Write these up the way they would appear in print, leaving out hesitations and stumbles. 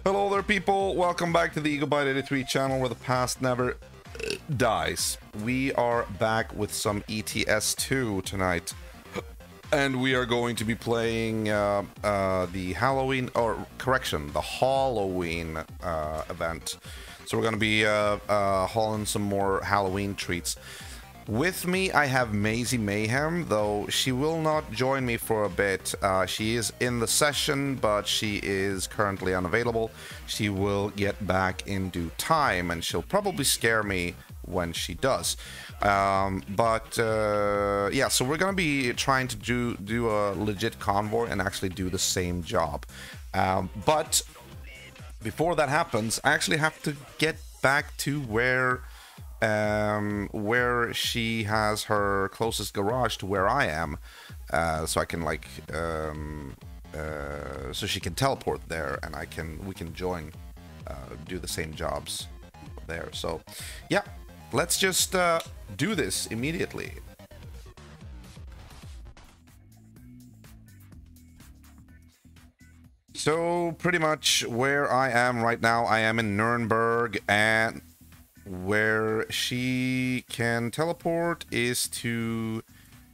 Hello there, people. Welcome back to the EagleBite83 channel, where the past never dies. We are back with some ETS2 tonight, and we are going to be playing the Halloween, or correction, the Hauloween event. So we're going to be hauling some more Halloween treats. With me, I have Maisie Mayhem, though she will not join me for a bit. She is in the session, but she is currently unavailable. She will get back in due time, and she'll probably scare me when she does. Yeah, so we're gonna be trying to do a legit convoy and actually do the same job. But before that happens, I actually have to get back to where she has her closest garage to where I am, so I can like so she can teleport there, and we can join, do the same jobs there. So yeah, let's just do this immediately. So pretty much where I am right now, I am in Nuremberg, and where she can teleport is to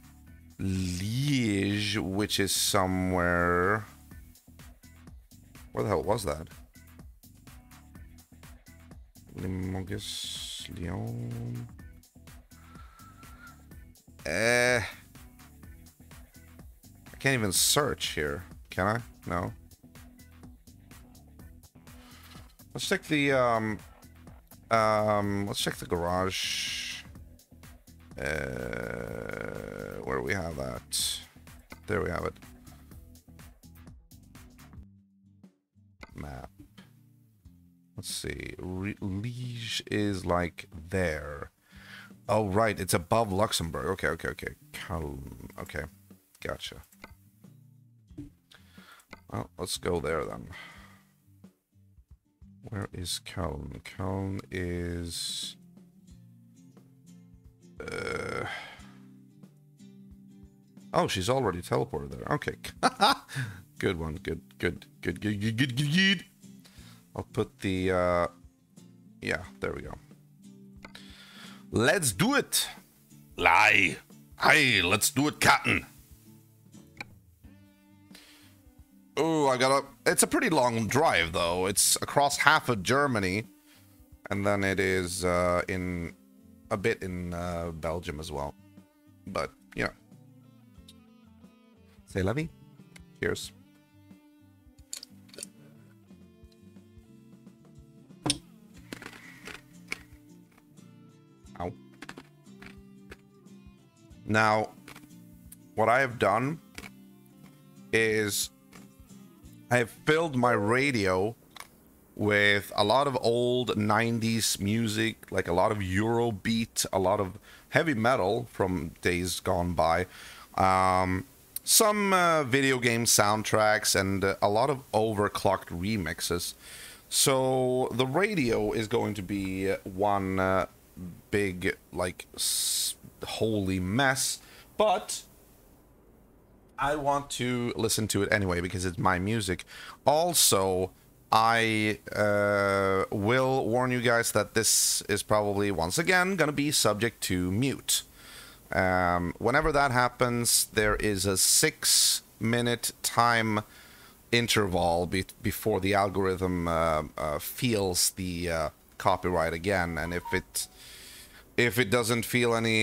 Liège, which is somewhere... Where the hell was that? Limoges, Lyon... I can't even search here, can I? No. Let's check the, let's check the garage. Where do we have that? There we have it. Map. Let's see. Liège is like there. Oh, right. It's above Luxembourg. Okay. Okay. Gotcha. Well, let's go there then. Where is Köln? Köln is... Oh, she's already teleported there. Okay. Good one. Good. I'll put the... Yeah, there we go. Let's do it! Lie! Hey, let's do it, Captain! Oh, it's a pretty long drive, though. It's across half of Germany, and then it is in a bit in Belgium as well. But yeah. C'est la vie. Cheers. Ow. Now, what I have done is I have filled my radio with a lot of old 90s music, like a lot of Eurobeat, a lot of heavy metal from days gone by, some video game soundtracks, and a lot of overclocked remixes. So the radio is going to be one big, like, holy mess, but I want to listen to it anyway because it's my music. Also, I will warn you guys that this is probably once again gonna be subject to mute. Whenever that happens, there is a 6-minute time interval before the algorithm feels the copyright again, and if it doesn't feel any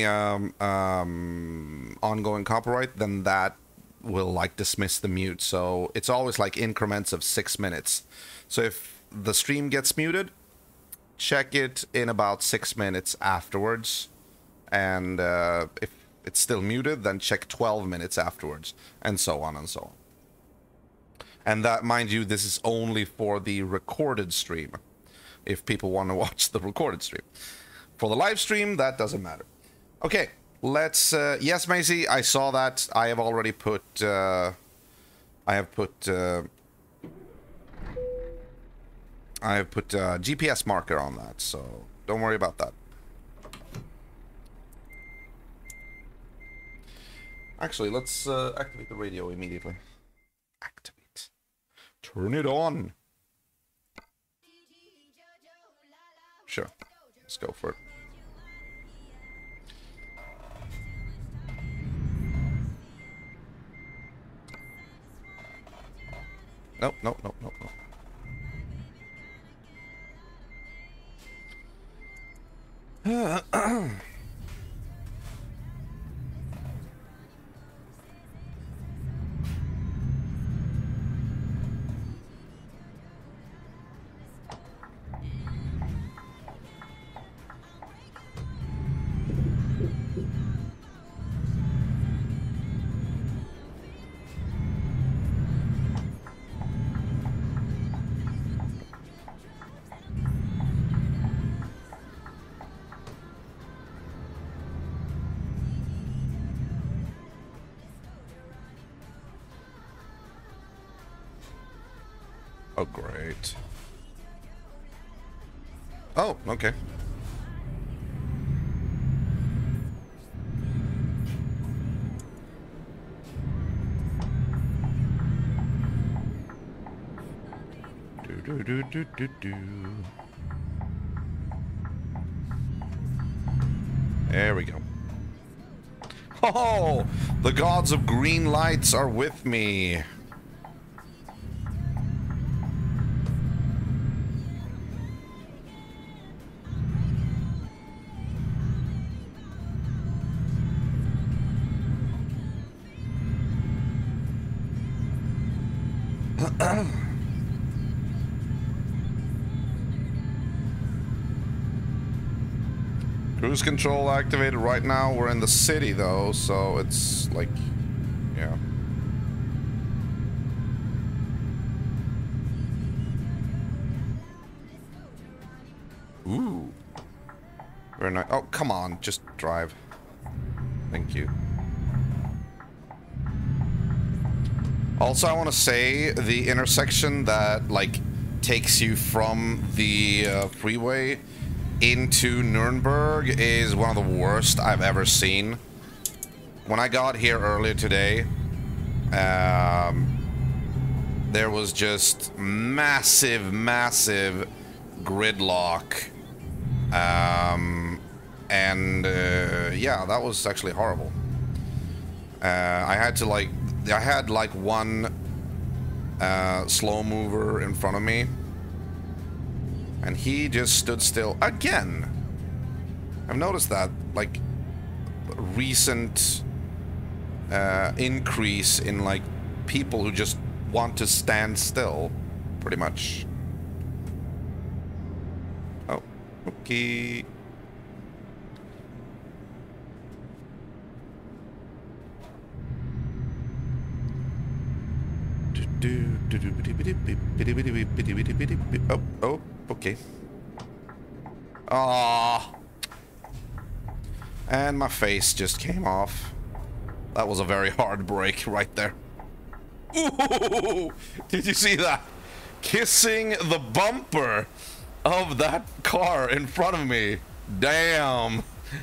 ongoing copyright, then that will like dismiss the mute. So it's always like increments of 6 minutes. So if the stream gets muted, check it in about 6 minutes afterwards, and if it's still muted, then check 12 minutes afterwards, and so on and so on. And that, mind you, this is only for the recorded stream, if people want to watch the recorded stream. For the live stream, that doesn't matter. Okay. Let's, yes, Maisie, I saw that. I have already put, GPS marker on that, so don't worry about that. Actually, let's, activate the radio immediately. Activate. Turn it on. Sure. Let's go for it. Nope, nope, nope, nope, nope. Oh, great. Oh, okay. Do do do do do. There we go. Oh, the gods of green lights are with me. Cruise control activated right now. We're in the city though, so it's like, yeah. Ooh. Very nice. Oh, come on, just drive. Thank you. Also, I want to say the intersection that like takes you from the freeway into Nuremberg is one of the worst I've ever seen. When I got here earlier today, there was just massive gridlock, and yeah, that was actually horrible. I had one slow mover in front of me, and he just stood still again. I've noticed that, like, recent increase in, like, people who just want to stand still, pretty much. Oh, okay. Oh, okay. Ah, and my face just came off. That was a very hard break right there. Ooh, did you see that? Kissing the bumper of that car in front of me. Damn.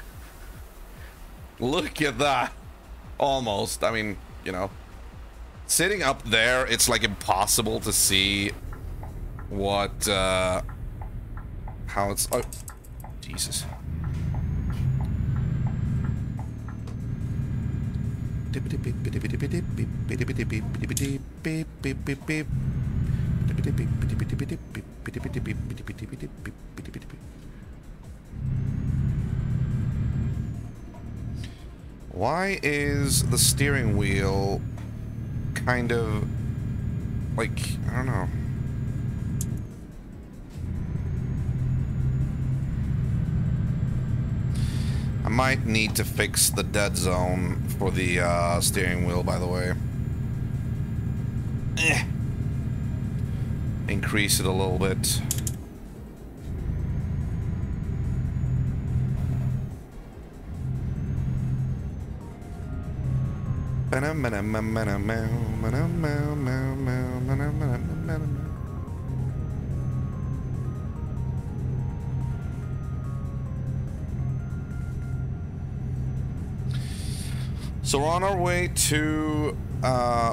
Look at that. Almost. I mean, you know. Sitting up there, it's like impossible to see what, how it's, oh, Jesus. Why is the steering wheel kind of like, I don't know. I might need to fix the dead zone for the steering wheel, by the way. Increase it a little bit. So we're on our way to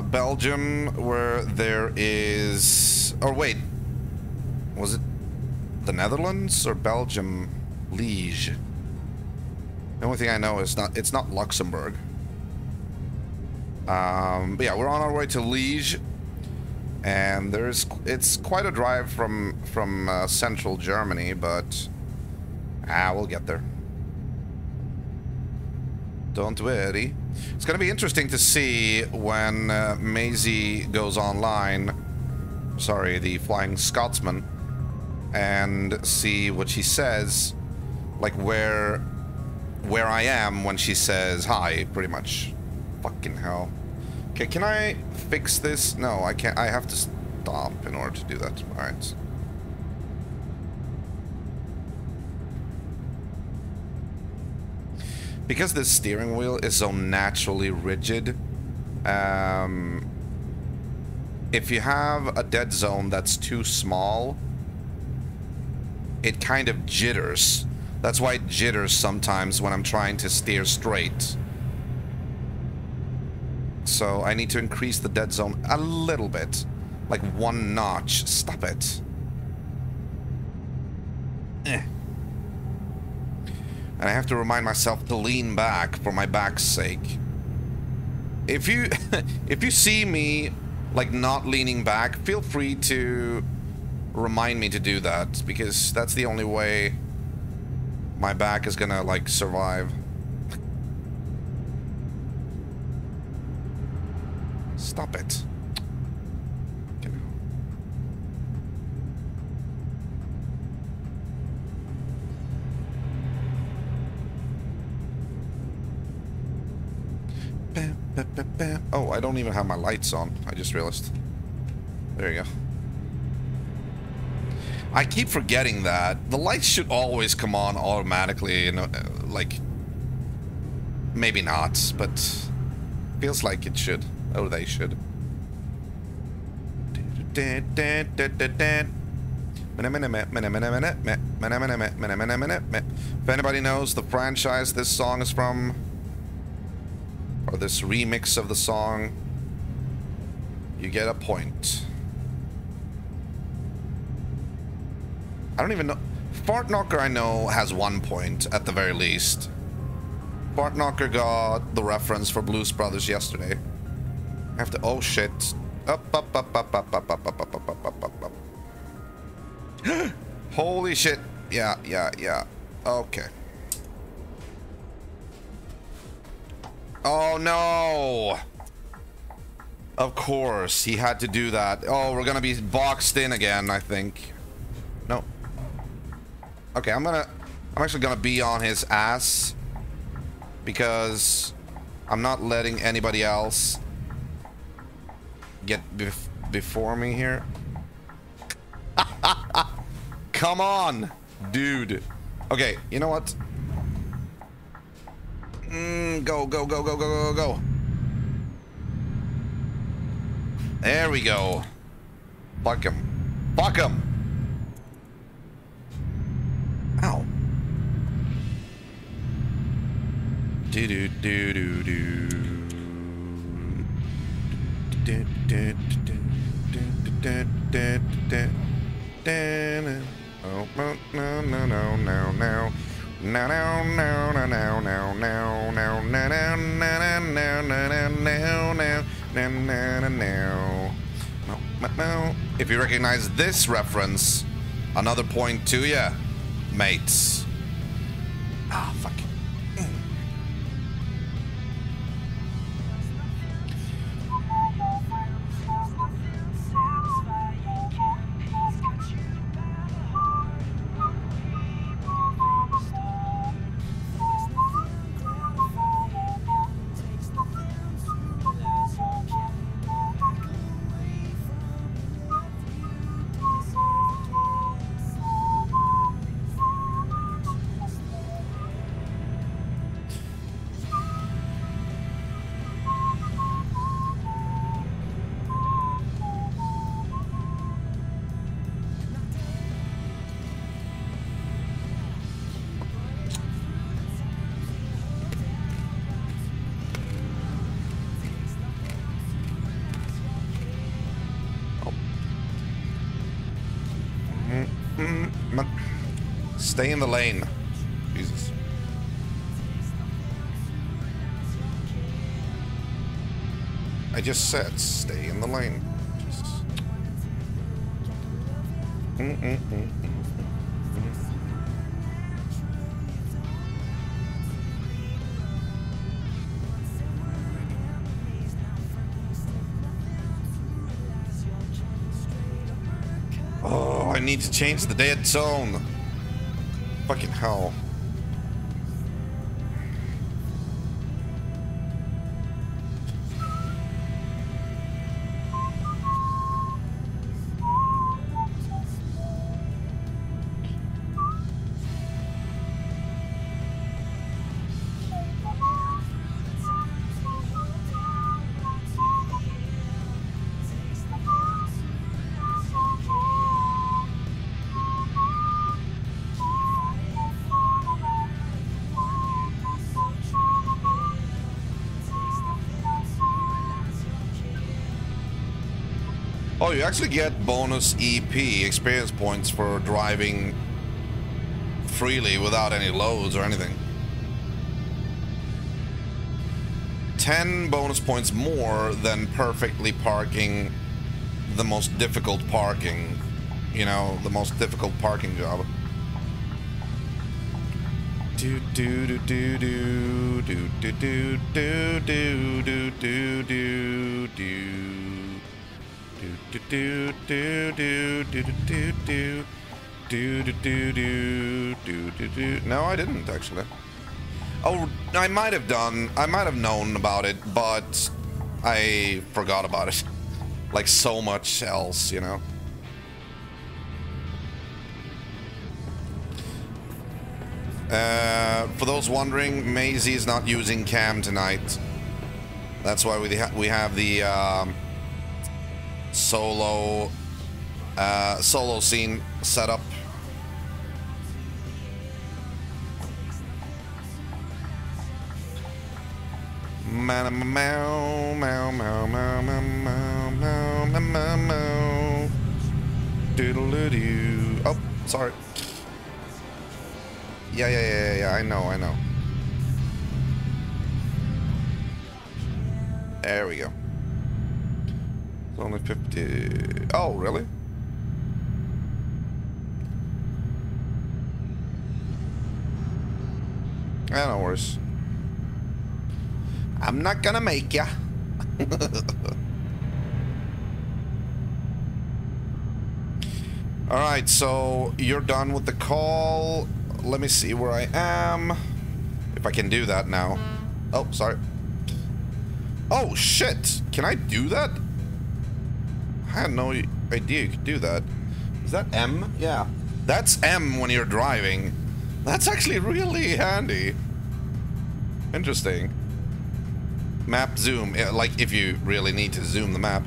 Belgium, where there is... Or wait, was it? the Netherlands or Belgium? Liège. The only thing I know is it's not Luxembourg. But yeah, we're on our way to Liège, and it's quite a drive from central Germany, but we'll get there. Don't worry. It's gonna be interesting to see when Maisie goes online. Sorry, the Flying Scotsman, and see what she says, like where I am when she says hi, pretty much. Fucking hell. Okay, can I fix this? No, I can't. I have to stop in order to do that. All right. Because this steering wheel is so naturally rigid, if you have a dead zone that's too small, it kind of jitters. That's why it jitters sometimes when I'm trying to steer straight. So I need to increase the dead zone a little bit. Like 1 notch. Stop it. And I have to remind myself to lean back for my back's sake. If you if you see me like not leaning back, feel free to remind me to do that, because that's the only way my back is gonna like survive. Stop it. Oh, I don't even have my lights on. I just realized. There you go. I keep forgetting that. The lights should always come on automatically, you know, like... Maybe not, but... Feels like it should. Oh, they should. If anybody knows the franchise this song is from, or this remix of the song, you get a point. I don't even know. Fart Knocker, I know, has 1 point at the very least. Fart Knocker got the reference for Blues Brothers yesterday. I have to. Oh shit. Up. Holy shit. Yeah. Okay. Oh no! Of course, he had to do that. Oh, we're gonna be boxed in again, I think. No. Okay, I'm actually gonna be on his ass, because I'm not letting anybody else get before me here. Come on, dude. Okay, you know what? Go. There we go. Fuck him. Fuck him. Ow. Oh, no. If you recognize this reference, another point to ya, mates. Ah, fuck. Stay in the lane. Jesus. I just said stay in the lane. Jesus. Oh, I need to change the dead zone. Fucking hell. Oh, you actually get bonus EP experience points for driving freely without any loads or anything. 10 bonus points more than perfectly parking the most difficult parking. You know, the most difficult parking job. Do do do do do do do do do do do do do do. Do do do do do do do do do do do do do do. No, I didn't actually. Oh, I might have known about it, but I forgot about it. Like so much else, you know. For those wondering, Maisie is not using cam tonight. That's why we have the solo scene set up. Meow meow meow meow meow meow meow meow meow. Doodle doo. Oh, sorry. Yeah. I know. There we go. It's only 50. Oh, really? Yeah, no worries. I'm not gonna make ya. Alright, so you're done with the call. Let me see where I am. If I can do that now. Oh, sorry. Oh, shit. Can I do that? I had no idea you could do that. Is that M? Yeah. That's M when you're driving. That's actually really handy. Interesting. Map zoom. Yeah, like if you really need to zoom the map.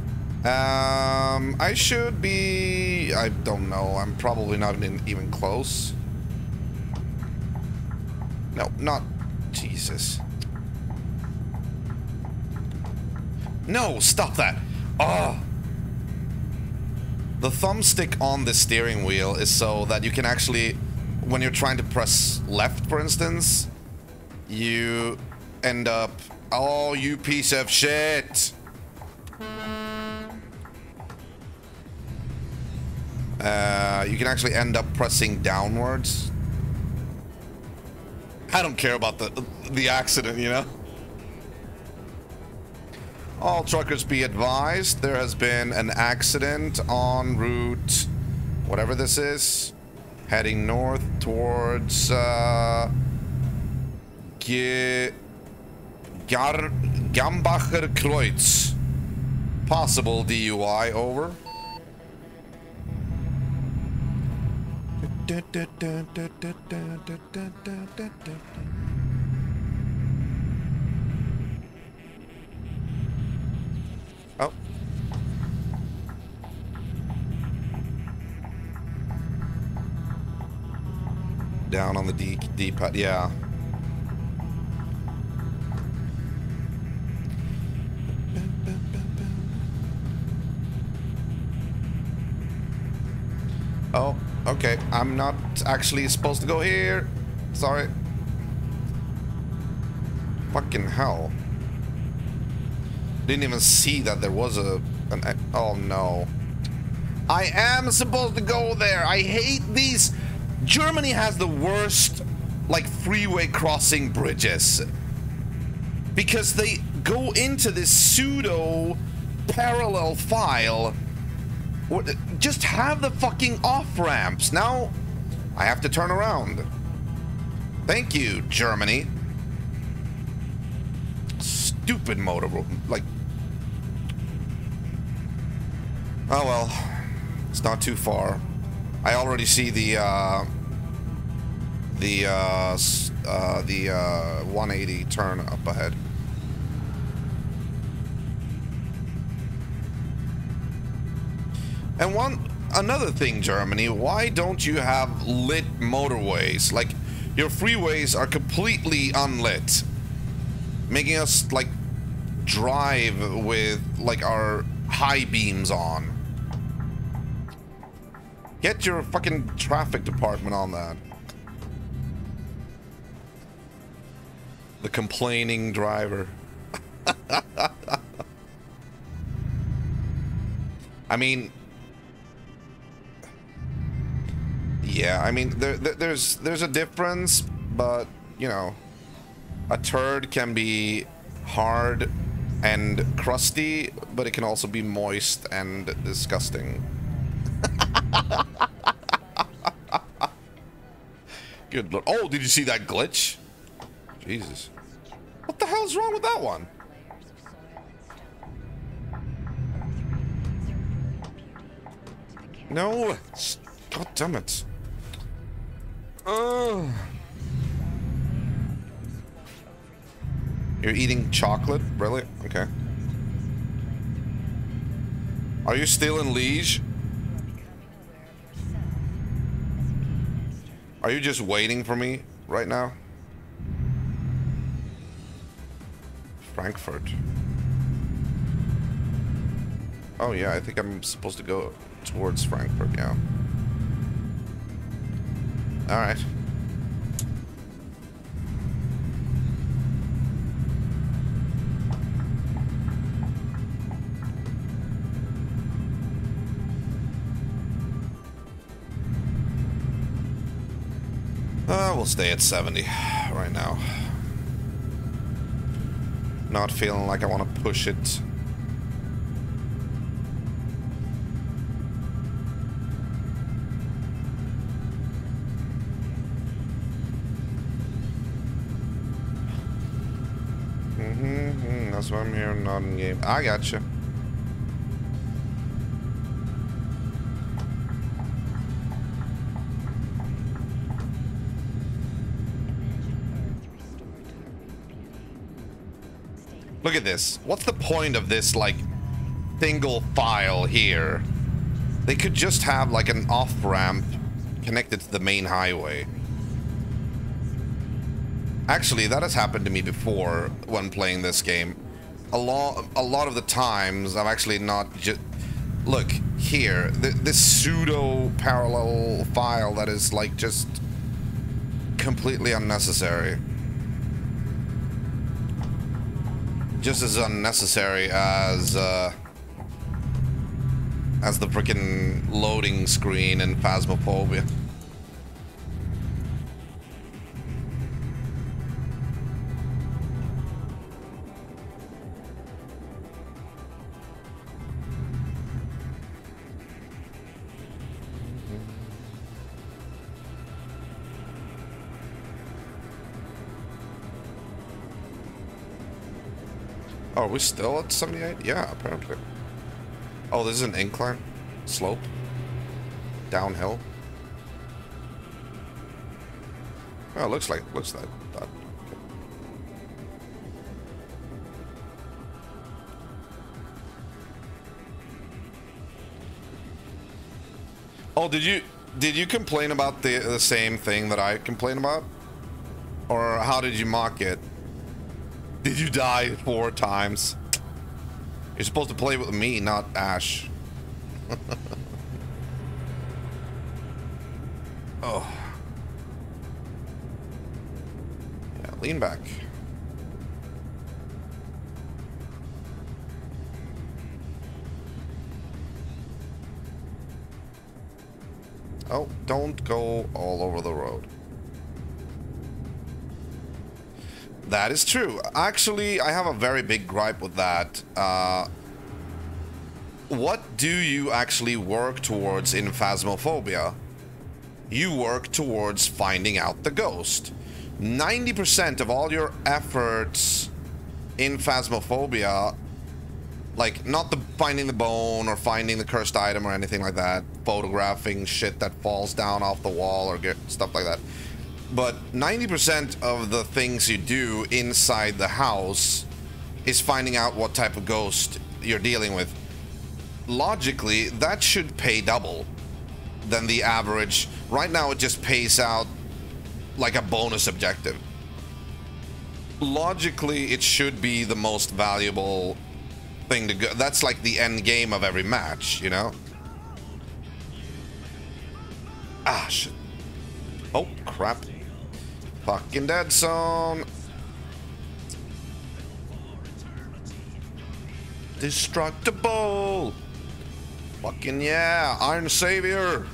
I should be... I don't know. I'm probably not even close. No, not... Jesus. No, stop that. Oh. The thumbstick on the steering wheel is so that you can actually... When you're trying to press left, for instance, you end up... Oh, you piece of shit. You can actually end up pressing downwards. I don't care about the accident, you know? All truckers be advised, there has been an accident on route, whatever this is, heading north towards Gambacher Kreuz. Possible DUI, over. Oh. Down on the D-pad, yeah. Oh, Okay, I'm not actually supposed to go here. Sorry. Fucking hell. Didn't even see that there was oh no. I am supposed to go there. I hate these. Germany has the worst, like, freeway crossing bridges. Because they go into this pseudo parallel file. Just have the fucking off-ramps. Now, I have to turn around. Thank you, Germany. Stupid motor, like... Oh well. It's not too far. I already see the 180 turn up ahead. And another thing, Germany, why don't you have lit motorways? Like, your freeways are completely unlit, making us, like, drive with, like, our high beams on. Get your fucking traffic department on that. The complaining driver. I mean... Yeah, I mean, there's a difference, but, you know, a turd can be hard and crusty, but it can also be moist and disgusting. Good lord. Oh, did you see that glitch? Jesus. What the hell's wrong with that one? No. God damn it. You're eating chocolate? Really? Okay. Are you still in Liège? Are you just waiting for me right now? Frankfurt. Oh yeah, I think I'm supposed to go towards Frankfurt, yeah. Alright. We'll stay at 70 right now. Not feeling like I want to push it. That's why I'm here, not in game. I gotcha. Look at this. What's the point of this, like, single file here? They could just have, like, an off-ramp connected to the main highway. Actually, that has happened to me before when playing this game. A lot of the times, I've actually not just... Look, here. This pseudo-parallel file that is, like, just completely unnecessary. Just as unnecessary as the freaking loading screen in Phasmophobia. Oh, are we still at 78? Yeah, apparently. Oh, this is an incline? Slope? Downhill? Oh, it looks like that. Okay. Oh, did you complain about the same thing that I complained about? Or how did you mock it? Did you die 4 times? You're supposed to play with me, not Ash. Oh. Yeah, lean back. Oh, don't go all over the road. That is true. Actually, I have a very big gripe with that. What do you actually work towards in Phasmophobia? You work towards finding out the ghost. 90% of all your efforts in Phasmophobia, like not the finding the bone or finding the cursed item or anything like that, photographing shit that falls down off the wall or stuff like that. But 90% of the things you do inside the house is finding out what type of ghost you're dealing with. Logically, that should pay double than the average. Right now, it just pays out like a bonus objective. Logically, it should be the most valuable thing to go. That's like the end game of every match, you know? Ah, shit. Oh, crap. Fucking dead zone. Destructible. Fucking yeah, Iron Savior.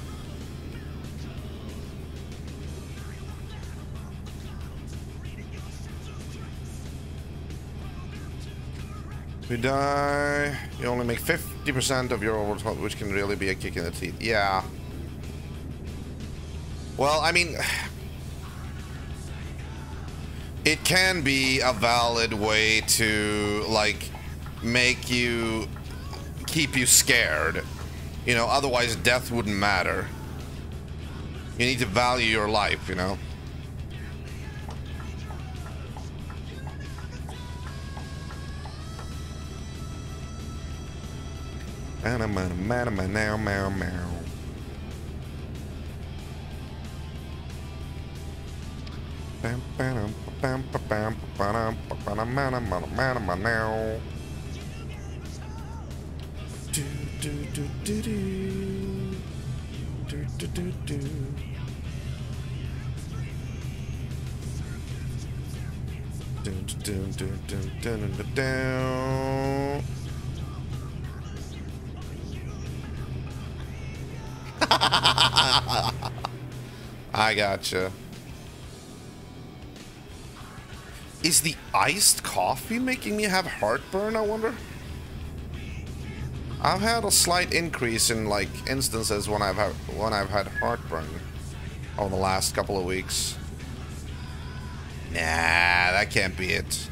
If you die, you only make 50% of your overall, which can really be a kick in the teeth. Yeah. Well, I mean, it can be a valid way to, like, make you, keep you scared. You know, otherwise death wouldn't matter. You need to value your life, you know? I gotcha. Is the iced coffee making me have heartburn, I wonder? I've had a slight increase in, like, instances when I've had heartburn over the last couple of weeks. Nah, that can't be it.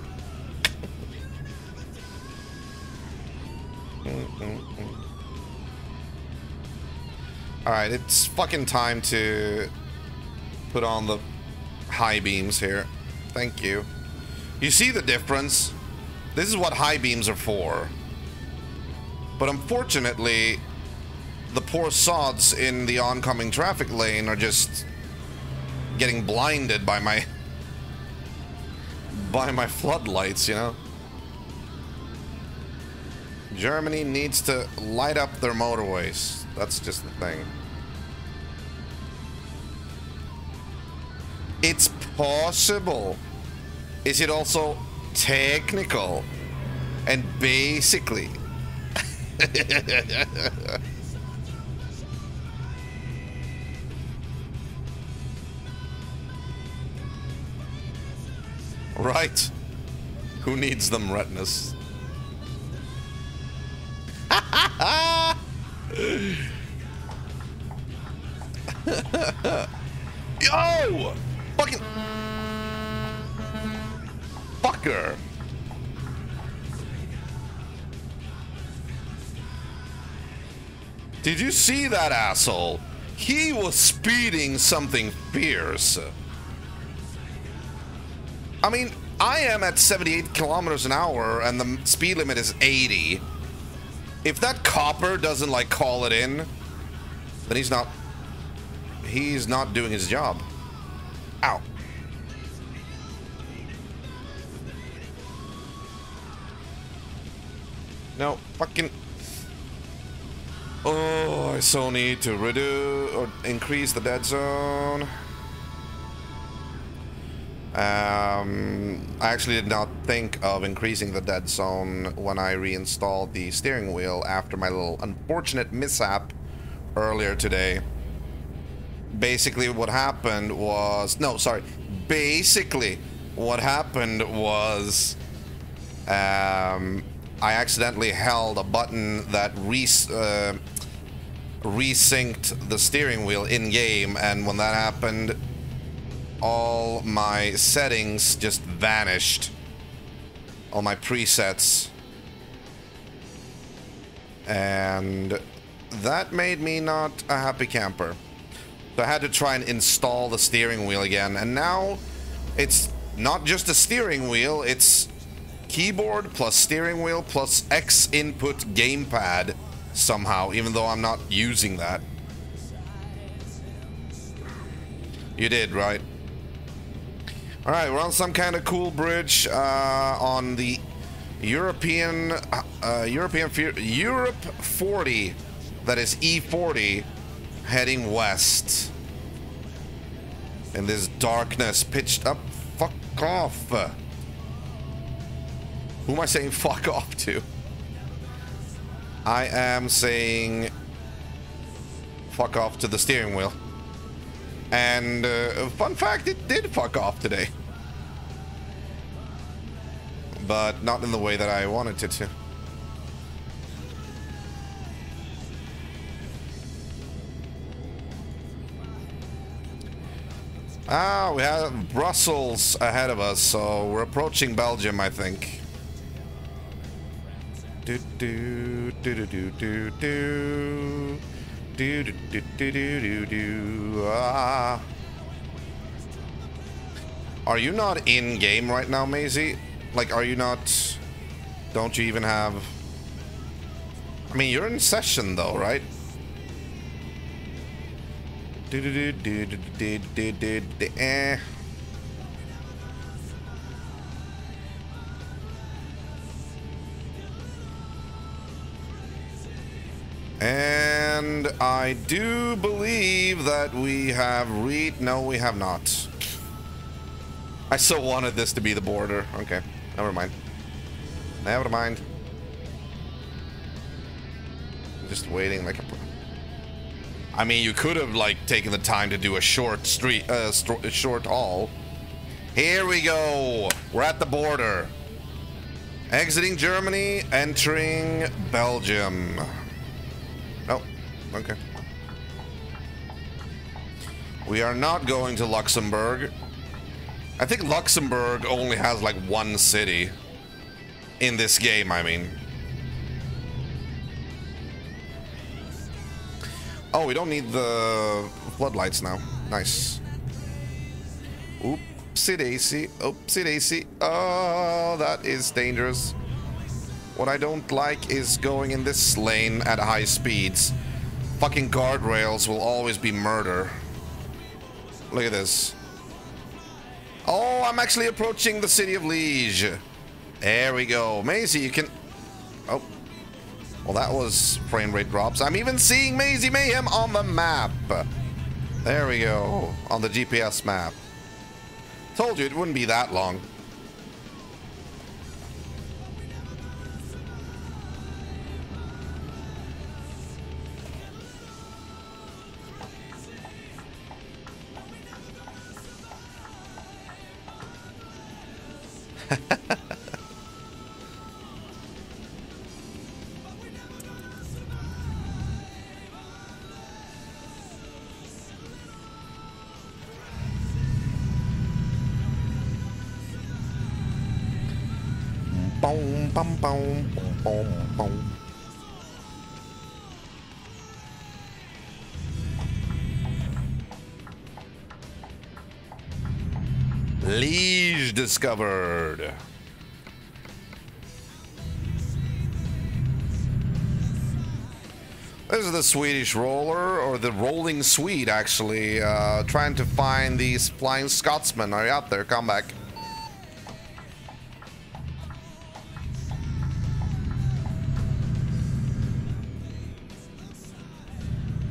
Alright, it's fucking time to put on the high beams here. Thank you. You see the difference? This is what high beams are for. But unfortunately, the poor sods in the oncoming traffic lane are just getting blinded by my floodlights, you know? Germany needs to light up their motorways. That's just the thing. It's possible. Is it also technical? And basically... Right. Who needs them retinas? Yo! Fucking... Fucker! Did you see that asshole? He was speeding something fierce. I mean, I am at 78 kilometers an hour and the speed limit is 80. If that copper doesn't, like, call it in, then he's not doing his job. Ow. No, fucking... Oh, I so need to reduce or increase the dead zone. I actually did not think of increasing the dead zone when I reinstalled the steering wheel after my little unfortunate mishap earlier today. Basically what happened was... No, sorry. Basically what happened was... I accidentally held a button that resynced the steering wheel in-game, and when that happened, all my settings just vanished. All my presets. And that made me not a happy camper. So I had to try and install the steering wheel again, and now it's not just a steering wheel, it's keyboard plus steering wheel plus X input gamepad somehow, even though I'm not using that. You did, right? Alright, we're on some kind of cool bridge on the Europe 40, that is E40, heading west. In this darkness, pitched up. Fuck off. Who am I saying fuck off to? I am saying fuck off to the steering wheel. And fun fact, it did fuck off today. But not in the way that I wanted it to. Ah, we have Brussels ahead of us, so we're approaching Belgium, I think. Do do do do do do do do do do do do do. Ah. Are you not in game right now, Maisie? Like, are you not? Don't you even have? I mean, you're in session though, right? Do do do do do do do do. Eh. And I do believe that we have no, we have not. I so wanted this to be the border. Okay, never mind. Never mind. Just waiting like a... I mean, you could have, like, taken the time to do a short short haul. Here we go. We're at the border. Exiting Germany, entering Belgium. Oh, okay. We are not going to Luxembourg. I think Luxembourg only has like one city in this game, I mean. Oh, we don't need the floodlights now. Nice. Oopsie daisy. Oopsie daisy. Oh, that is dangerous. What I don't like is going in this lane at high speeds. Fucking guardrails will always be murder. Look at this. Oh, I'm actually approaching the city of Liège. There we go. Maisie, you can... Oh. Well, that was frame rate drops. I'm even seeing Maisie Mayhem on the map. There we go. On the GPS map. Told you it wouldn't be that long. Boom, bum, boom, boom, boom. Liège discovered. This is the Swedish roller, or the rolling Swede, actually. Trying to find these flying Scotsmen. Are you out there? Come back.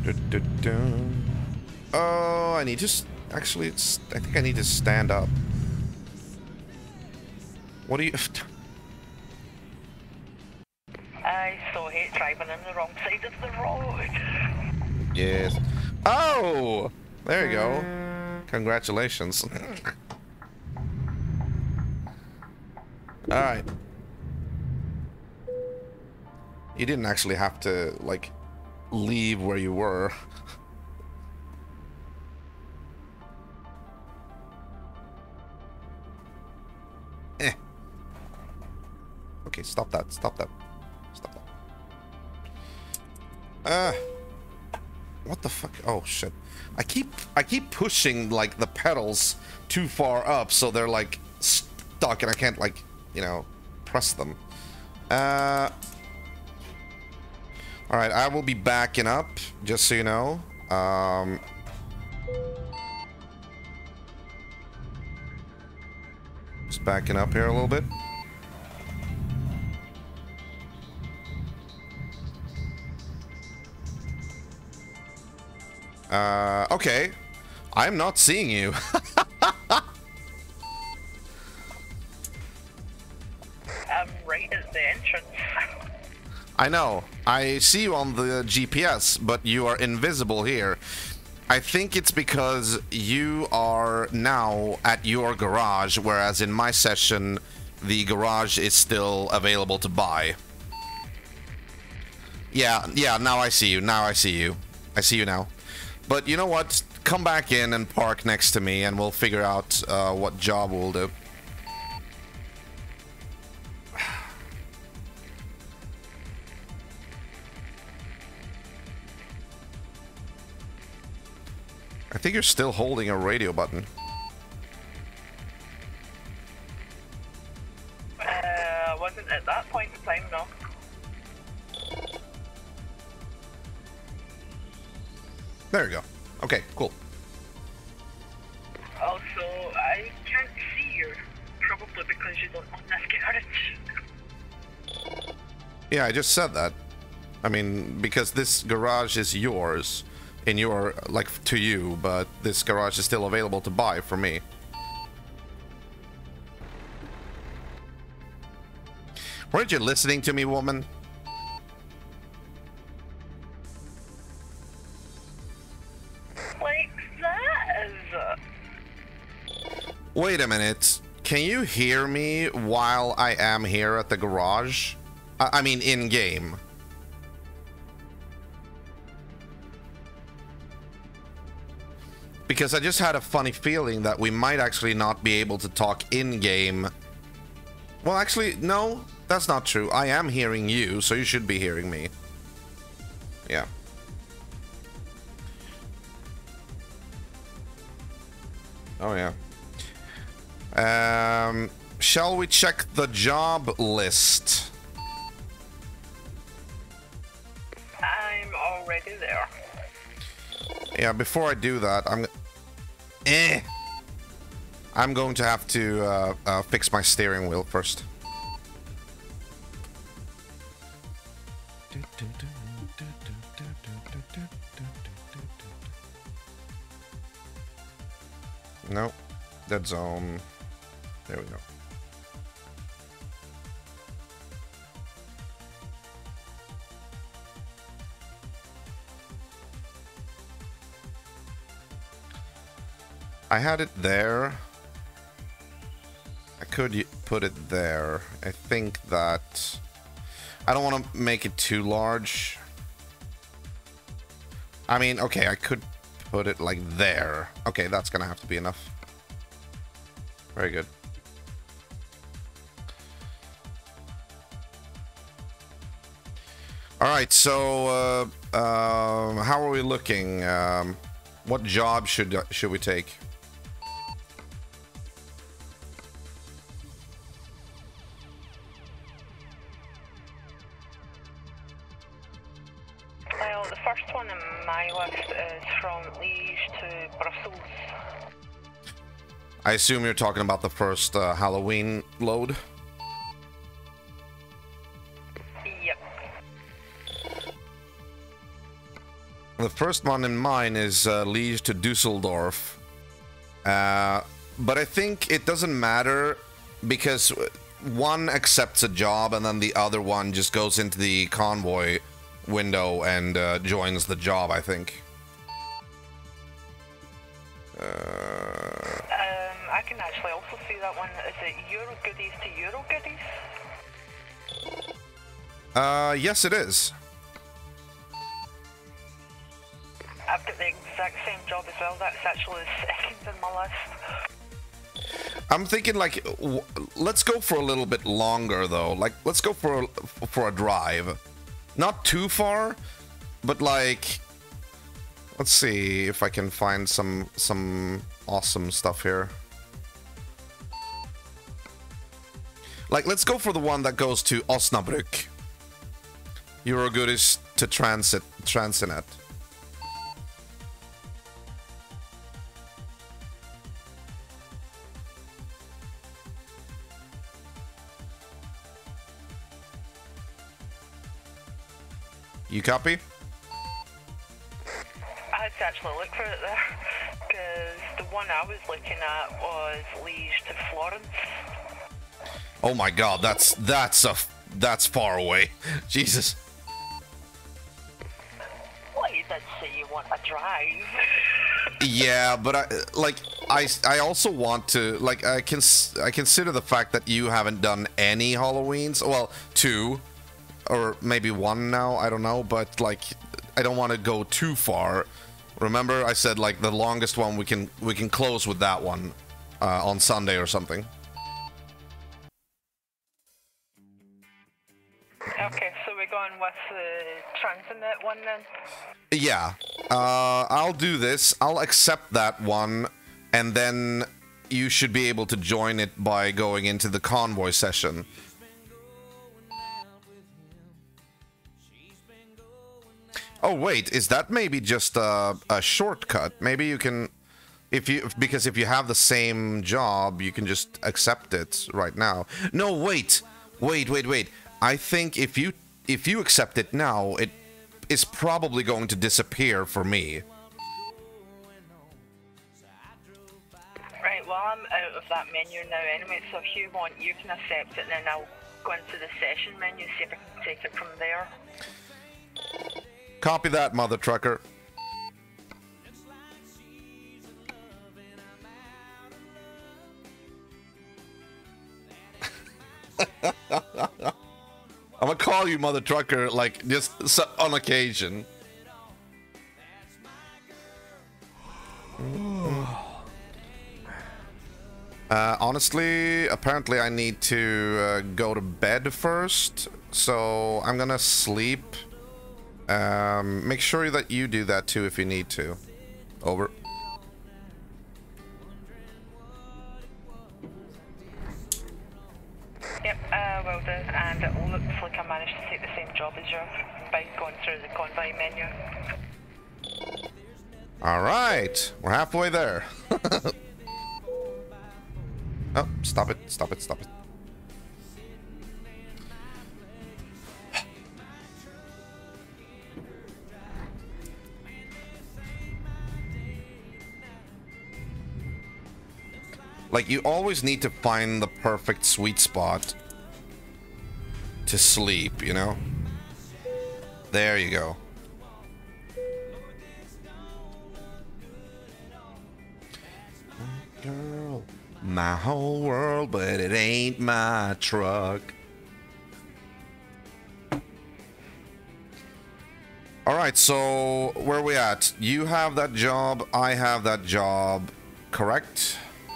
Oh, I need to... Actually, I think I need to stand up. What do you... I so hate driving on the wrong side of the road. Yes. Oh! There you go. Congratulations. Alright. You didn't actually have to, like, leave where you were. Eh. Okay, stop that. Stop that. Stop that. What the fuck? Oh shit. I keep pushing like the pedals too far up so they're like stuck and I can't like, you know, press them. Alright, I will be backing up, just so you know. Just backing up here a little bit. Okay. I'm not seeing you. I'm right at the entrance. I know. I see you on the GPS, but you are invisible here. I think it's because you are now at your garage, whereas in my session, the garage is still available to buy. Yeah, now I see you. Now I see you. I see you now. But you know what? Come back in and park next to me, and we'll figure out what job we'll do. I think you're still holding a radio button. Wasn't at that point in time, no. There you go. Okay, cool. Also, I can't see you. Probably because you don't own this garage. Yeah, I just said that. I mean, because this garage is yours. In your, like, to you, but this garage is still available to buy for me. Weren't you listening to me, woman? Like that is... Wait a minute. Can you hear me while I am here at the garage? I mean, in-game. Because I just had a funny feeling that we might actually not be able to talk in-game. Well, actually, no, that's not true. I am hearing you, so you should be hearing me. Yeah. Oh, yeah. Shall we check the job list? I'm already there. Yeah, before I do that, I'm going to have to fix my steering wheel first. No, dead zone. There we go. I had it there. I could put it there. I think that... I don't want to make it too large. I mean, okay, I could put it like there. Okay, that's gonna have to be enough. Very good. Alright, so... how are we looking? What job should we take? Well, the first one in my list is from Liège to Brussels. I assume you're talking about the first Hauloween load? Yep. The first one in mine is Liege to Dusseldorf. But I think it doesn't matter because one accepts a job and then the other one just goes into the convoy window and joins the job, I think. I can actually also see that one. Is it Euro goodies to Euro goodies? Yes, it is. I've got the exact same job as well. That's actually the second in my list. I'm thinking like, let's go for a little bit longer though. Like, let's go for a drive, not too far, but like, let's see if I can find some awesome stuff here. Like, let's go for the one that goes to Osnabrück. Euro goodies to Transinet. You copy? I had to actually look for it there, because the one I was looking at was Liege to Florence. Oh my god, that's far away. Jesus. Well, you did say you want a drive. Yeah, but I also want to, like, I consider the fact that you haven't done any Halloweens. Well, 2 or maybe 1 now, I don't know, but like I don't want to go too far. Remember I said like the longest one we can close with that one on Sunday or something. Okay, so we're going with the Transinet one then? Yeah, I'll do this. I'll accept that one, and then you should be able to join it by going into the convoy session. Oh wait, is that maybe just a shortcut? Maybe you can, because if you have the same job, you can just accept it right now. No, wait. I think if you accept it now, it is probably going to disappear for me. Right, well I'm out of that menu now anyway, so if you want, you can accept it, and then I'll go into the session menu, see if I can take it from there. Copy that, mother trucker. I'm gonna call you mother trucker, like, just on occasion. Honestly, apparently I need to go to bed first, so I'm gonna sleep. Make sure that you do that too if you need to. Over. Yep, will do. And it looks like I managed to take the same job as you by going through the convoy menu. Alright, we're halfway there. Oh, stop it. Like, you always need to find the perfect sweet spot to sleep, you know? There you go. Girl, my whole world, but it ain't my truck. Alright, so where are we at? You have that job, I have that job, correct?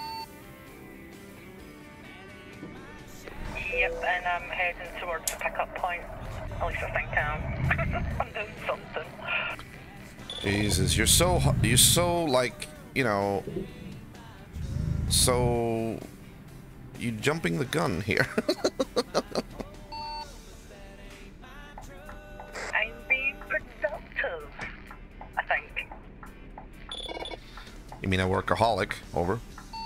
Yep, and I'm heading towards the pickup point. At least I think I am. I'm doing something. Jesus, you're so like, you know, so you jumping the gun here. I'm being productive, I think. You mean a workaholic? Over.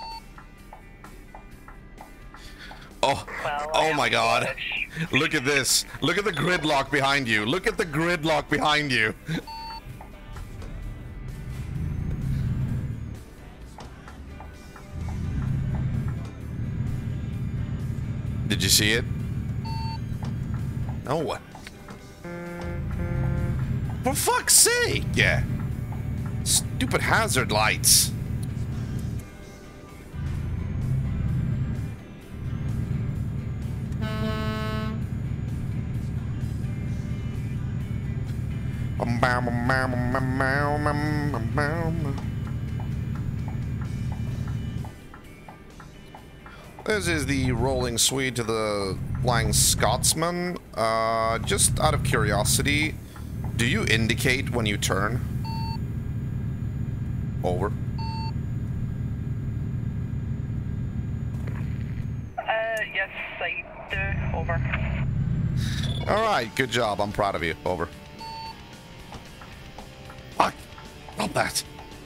Oh, Well, oh my God. British. Look at this. Look at the gridlock behind you. Look at the gridlock behind you. Did you see it? No. For fuck's sake! Yeah. Stupid hazard lights. This is the rolling suite to the Flying Scotsman. Just out of curiosity, do you indicate when you turn? Over. Yes, I do. Over. Alright, good job. I'm proud of you. Over. Fuck! Stop that!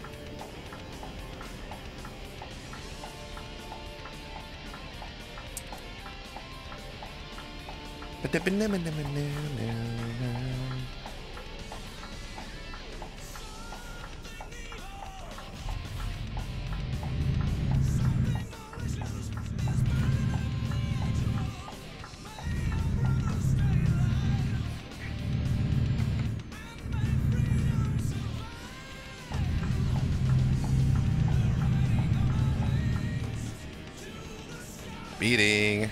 Beating.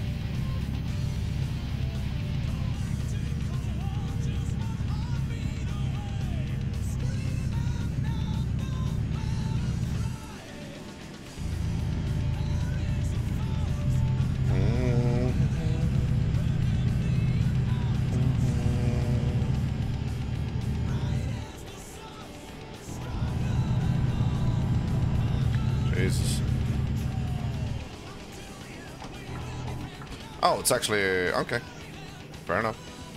Jesus. Oh, it's actually okay. Fair enough.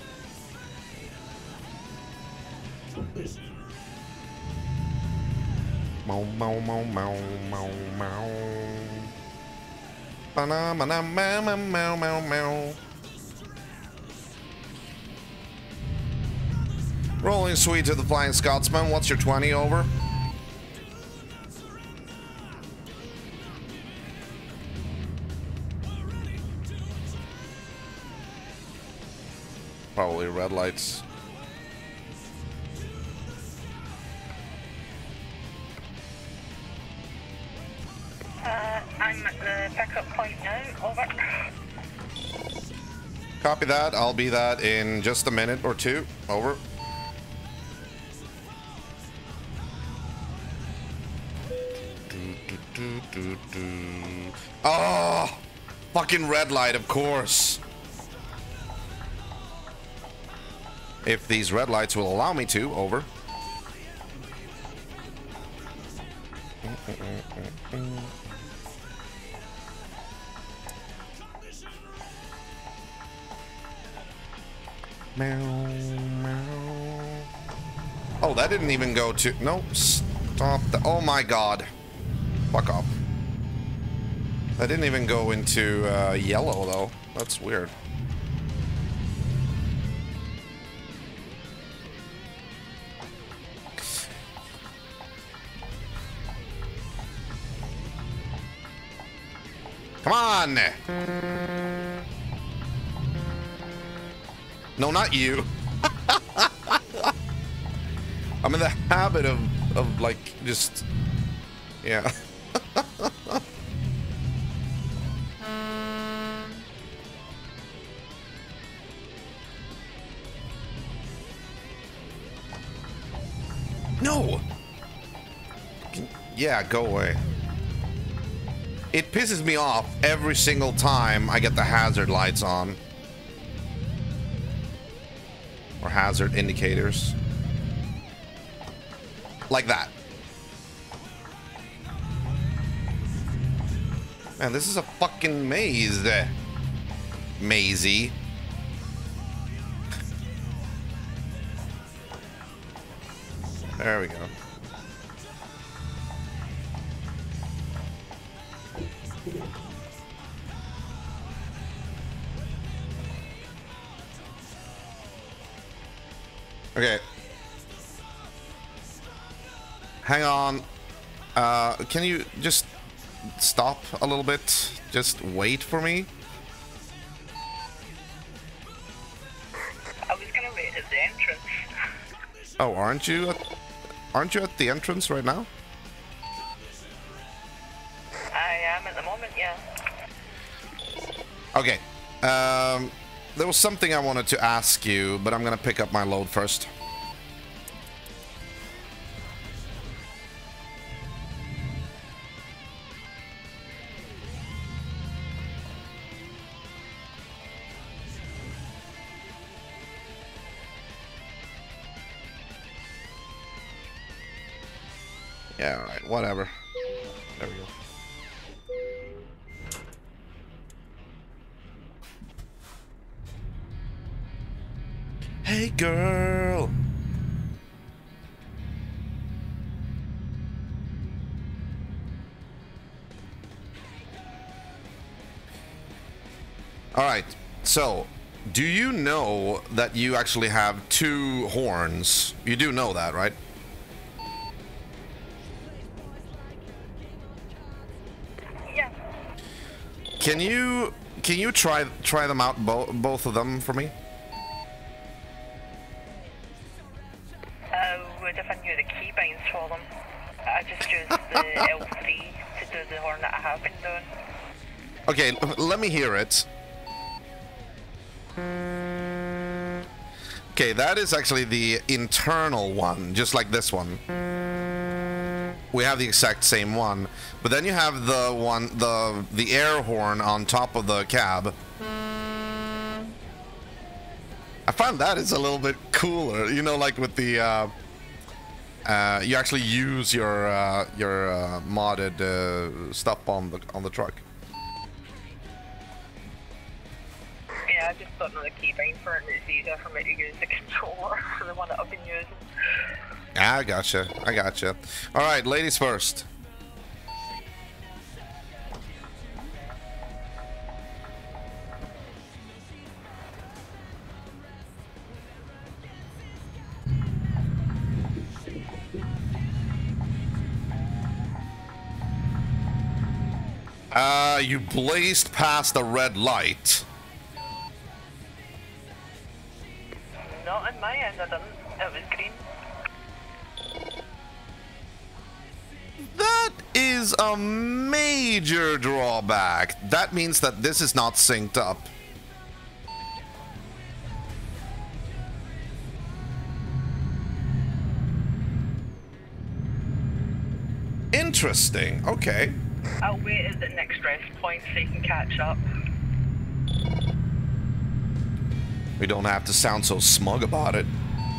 Mow, mow, mow, mow, mow, mow. Ba-na-ma-na, mow, mow, mow, mow, mow. Rolling suite to the Flying Scotsman. What's your 20 over? Probably red lights. I'm at the pickup point now. Over. Copy that. I'll be that in just a minute or two. Over. Oh! Fucking red light, of course. If these red lights will allow me to, over. Oh, that didn't even go to... No, stop. Oh my god. Fuck off. That didn't even go into yellow, though. That's weird. Come on! No, not you. I'm in the habit of like, just... Yeah. No! Yeah, go away. It pisses me off every single time I get the hazard lights on. Or hazard indicators. Like that. Man, this is a fucking maze. Mazy. There we go. Okay. Hang on. Can you just stop a little bit? Just wait for me. Oh, aren't you at the entrance right now? I am at the moment, yeah. Okay. There was something I wanted to ask you, but I'm gonna pick up my load first. Yeah, alright, whatever. There we go. Hey, girl! Alright, so, do you know that you actually have 2 horns? You do know that, right? Yeah. Can you try them out, both of them for me? Would if I knew the keybinds for them. I just used the L3 to do the horn that I have been doing. Okay, let me hear it. Okay, that is actually the internal one, just like this one. We have the exact same one, but then you have the one, the air horn on top of the cab. I find that is a little bit cooler, you know, like with the you actually use your modded stuff on the truck. Yeah, I just don't know the keybind for it, and it's easier for me to use the controller for the one that I've been using. I gotcha. I gotcha. All right, ladies first. You blazed past the red light. Not in my end, I didn't. It was green. That is a major drawback. That means that this is not synced up. Interesting. Okay. I'll wait at the next rest point so you can catch up. We don't have to sound so smug about it.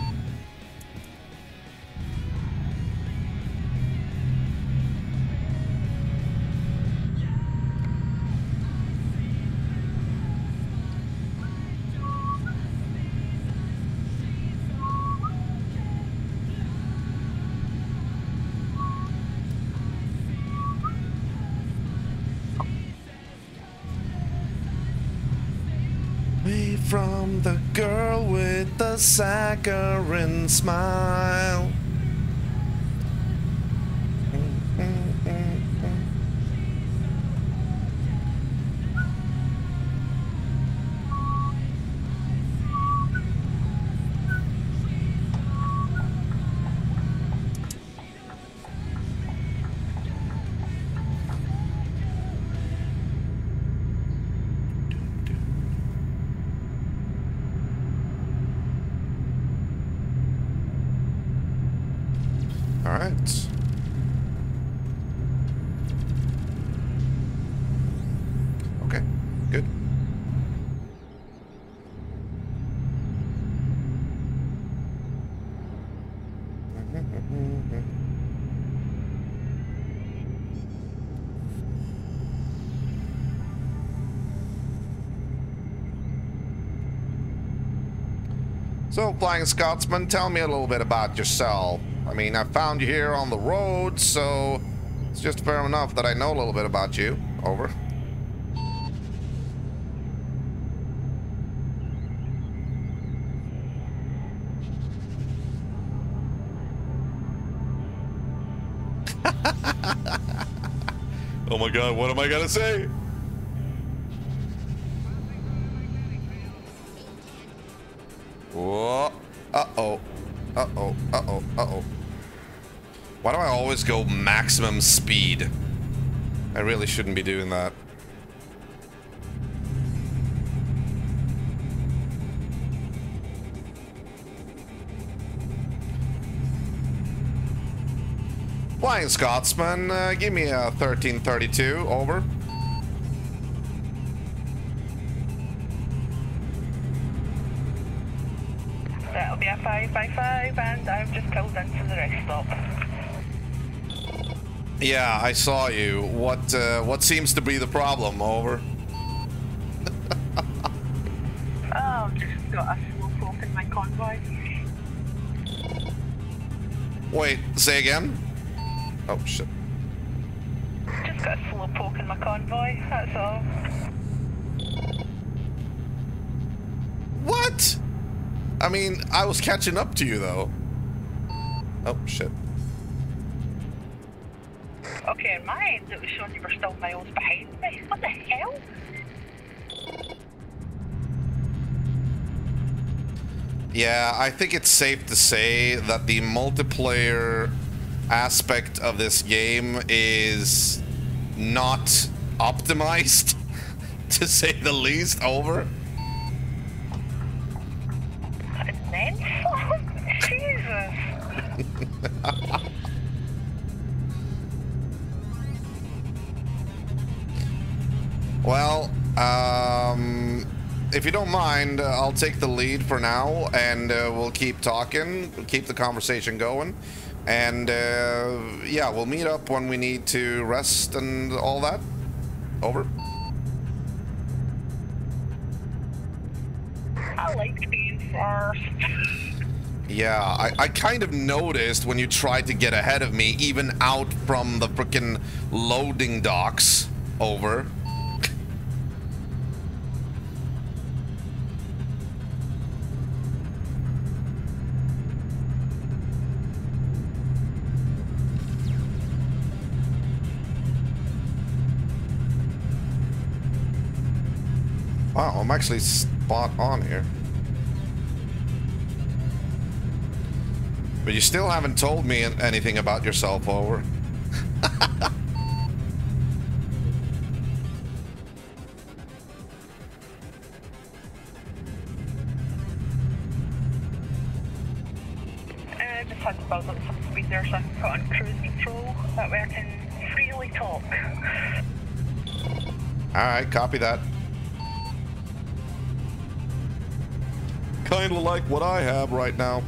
From the girl with the saccharine smile. All right. Okay, good. So, Flying Scotsman, tell me a little bit about yourself. I mean, I found you here on the road, so it's just fair enough that I know a little bit about you. Over. Oh my god, what am I gonna say? Whoa. Uh-oh. Uh-oh, uh-oh, uh-oh. Why do I always go maximum speed? I really shouldn't be doing that. Flying Scotsman, give me a 1332, over. That'll be a 555, and I've just pulled into the rest stop. Yeah, I saw you. What seems to be the problem, over? Oh, I've just got a slow poke in my convoy. Wait, say again? Oh, shit. Just got a slow poke in my convoy, that's all. What? I mean, I was catching up to you, though. Oh, shit. Okay, on my end, it was showing you were still miles behind me. What the hell? Yeah, I think it's safe to say that the multiplayer aspect of this game is not optimized, to say the least, over. Immense? Jesus. Well, if you don't mind, I'll take the lead for now, and we'll keep talking, keep the conversation going, and yeah, we'll meet up when we need to rest and all that. Over. I like being first. Yeah, I kind of noticed when you tried to get ahead of me, even out from the frickin' loading docks. Over. Wow, I'm actually spot on here. But you still haven't told me anything about yourself, over. Just had to build up some speed there so I can put on cruise control. That way I can freely talk. Alright, copy that. Kinda like what I have right now.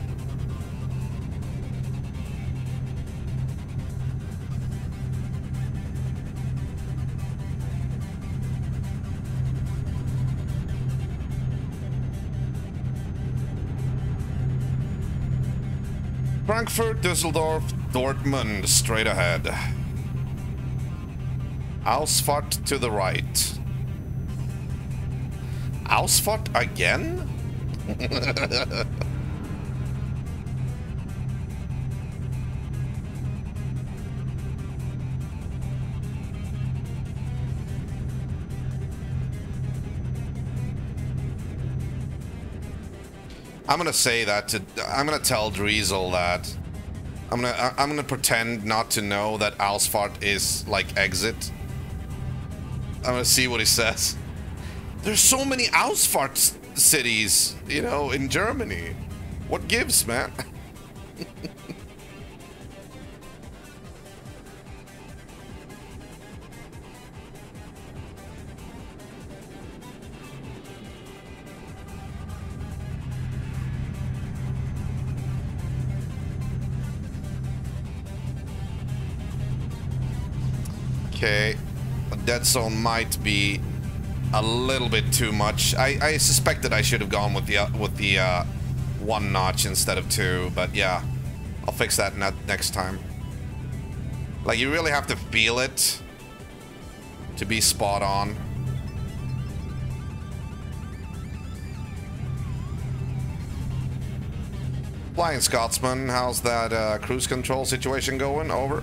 Frankfurt, Düsseldorf, Dortmund, straight ahead. Ausfahrt to the right. Ausfahrt again? I'm gonna say that to. I'm gonna tell Driesel that. I'm gonna pretend not to know that Ausfahrt is like exit. I'm gonna see what he says. There's so many Ausfahrt cities, you know, in Germany. What gives, man? Okay, a dead zone might be a little bit too much. I suspected I should have gone with the 1 notch instead of 2, but yeah, I'll fix that next time. Like, you really have to feel it to be spot on. Flying Scotsman, how's that cruise control situation going? Over.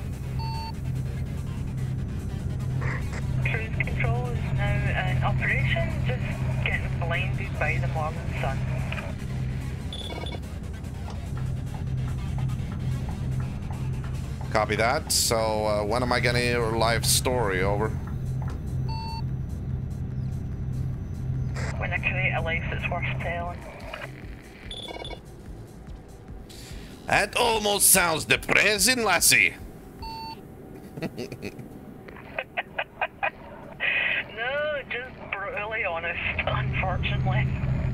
Cruise control is now in operation, just getting blinded by the morning sun. Copy that. So, when am I getting your live story? Over. When I create a life that's worth telling. That almost sounds depressing, lassie. No, just brutally honest, unfortunately.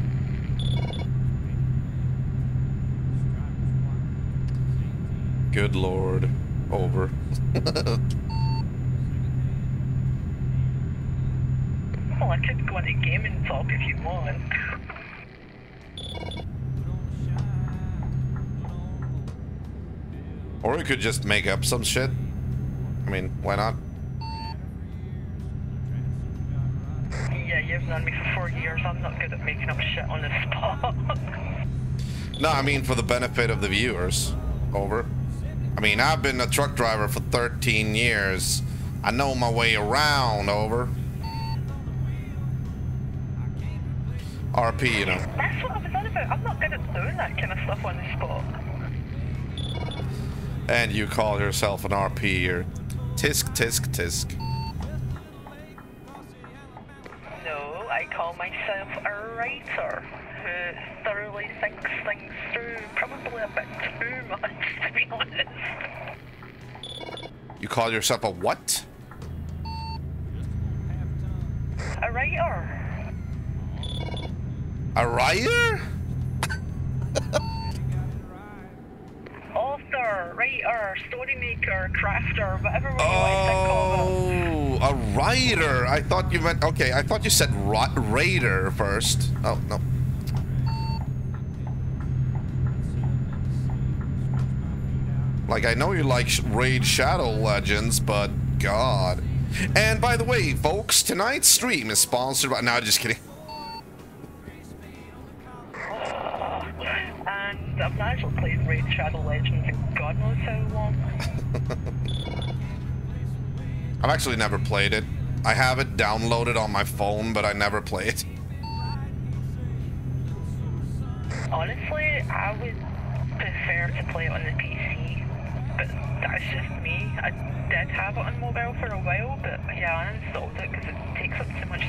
Good lord. Over. Well, I could go into gaming talk if you want. Or we could just make up some shit. I mean, why not? Yeah, you've known me for 4 years. I'm not good at making up shit on the spot. No, I mean for the benefit of the viewers. Over. I mean, I've been a truck driver for 13 years. I know my way around. Over. RP, you know. That's what I was on about. I'm not good at doing that kind of stuff on the spot. And you call yourself an RP here. Tisk, tisk, tisk. No, I call myself a writer who thoroughly thinks things through, probably a bit too much, to be honest. You call yourself a what? A writer. A writer? Author, writer, story maker, crafter, whatever way you want to think of it. Oh, a writer. I thought you meant... Okay, I thought you said raider first. Oh, no. Like, I know you like Raid Shadow Legends, but God. And by the way, folks, tonight's stream is sponsored by... No, just kidding. And I've not actually played Raid Shadow Legends in God knows how long. I've actually never played it. I have it downloaded on my phone, but I never play it. Honestly, I would prefer to play it on the PC, but that's just me. I did have it on mobile for a while, but yeah, I uninstalled it because it takes up too much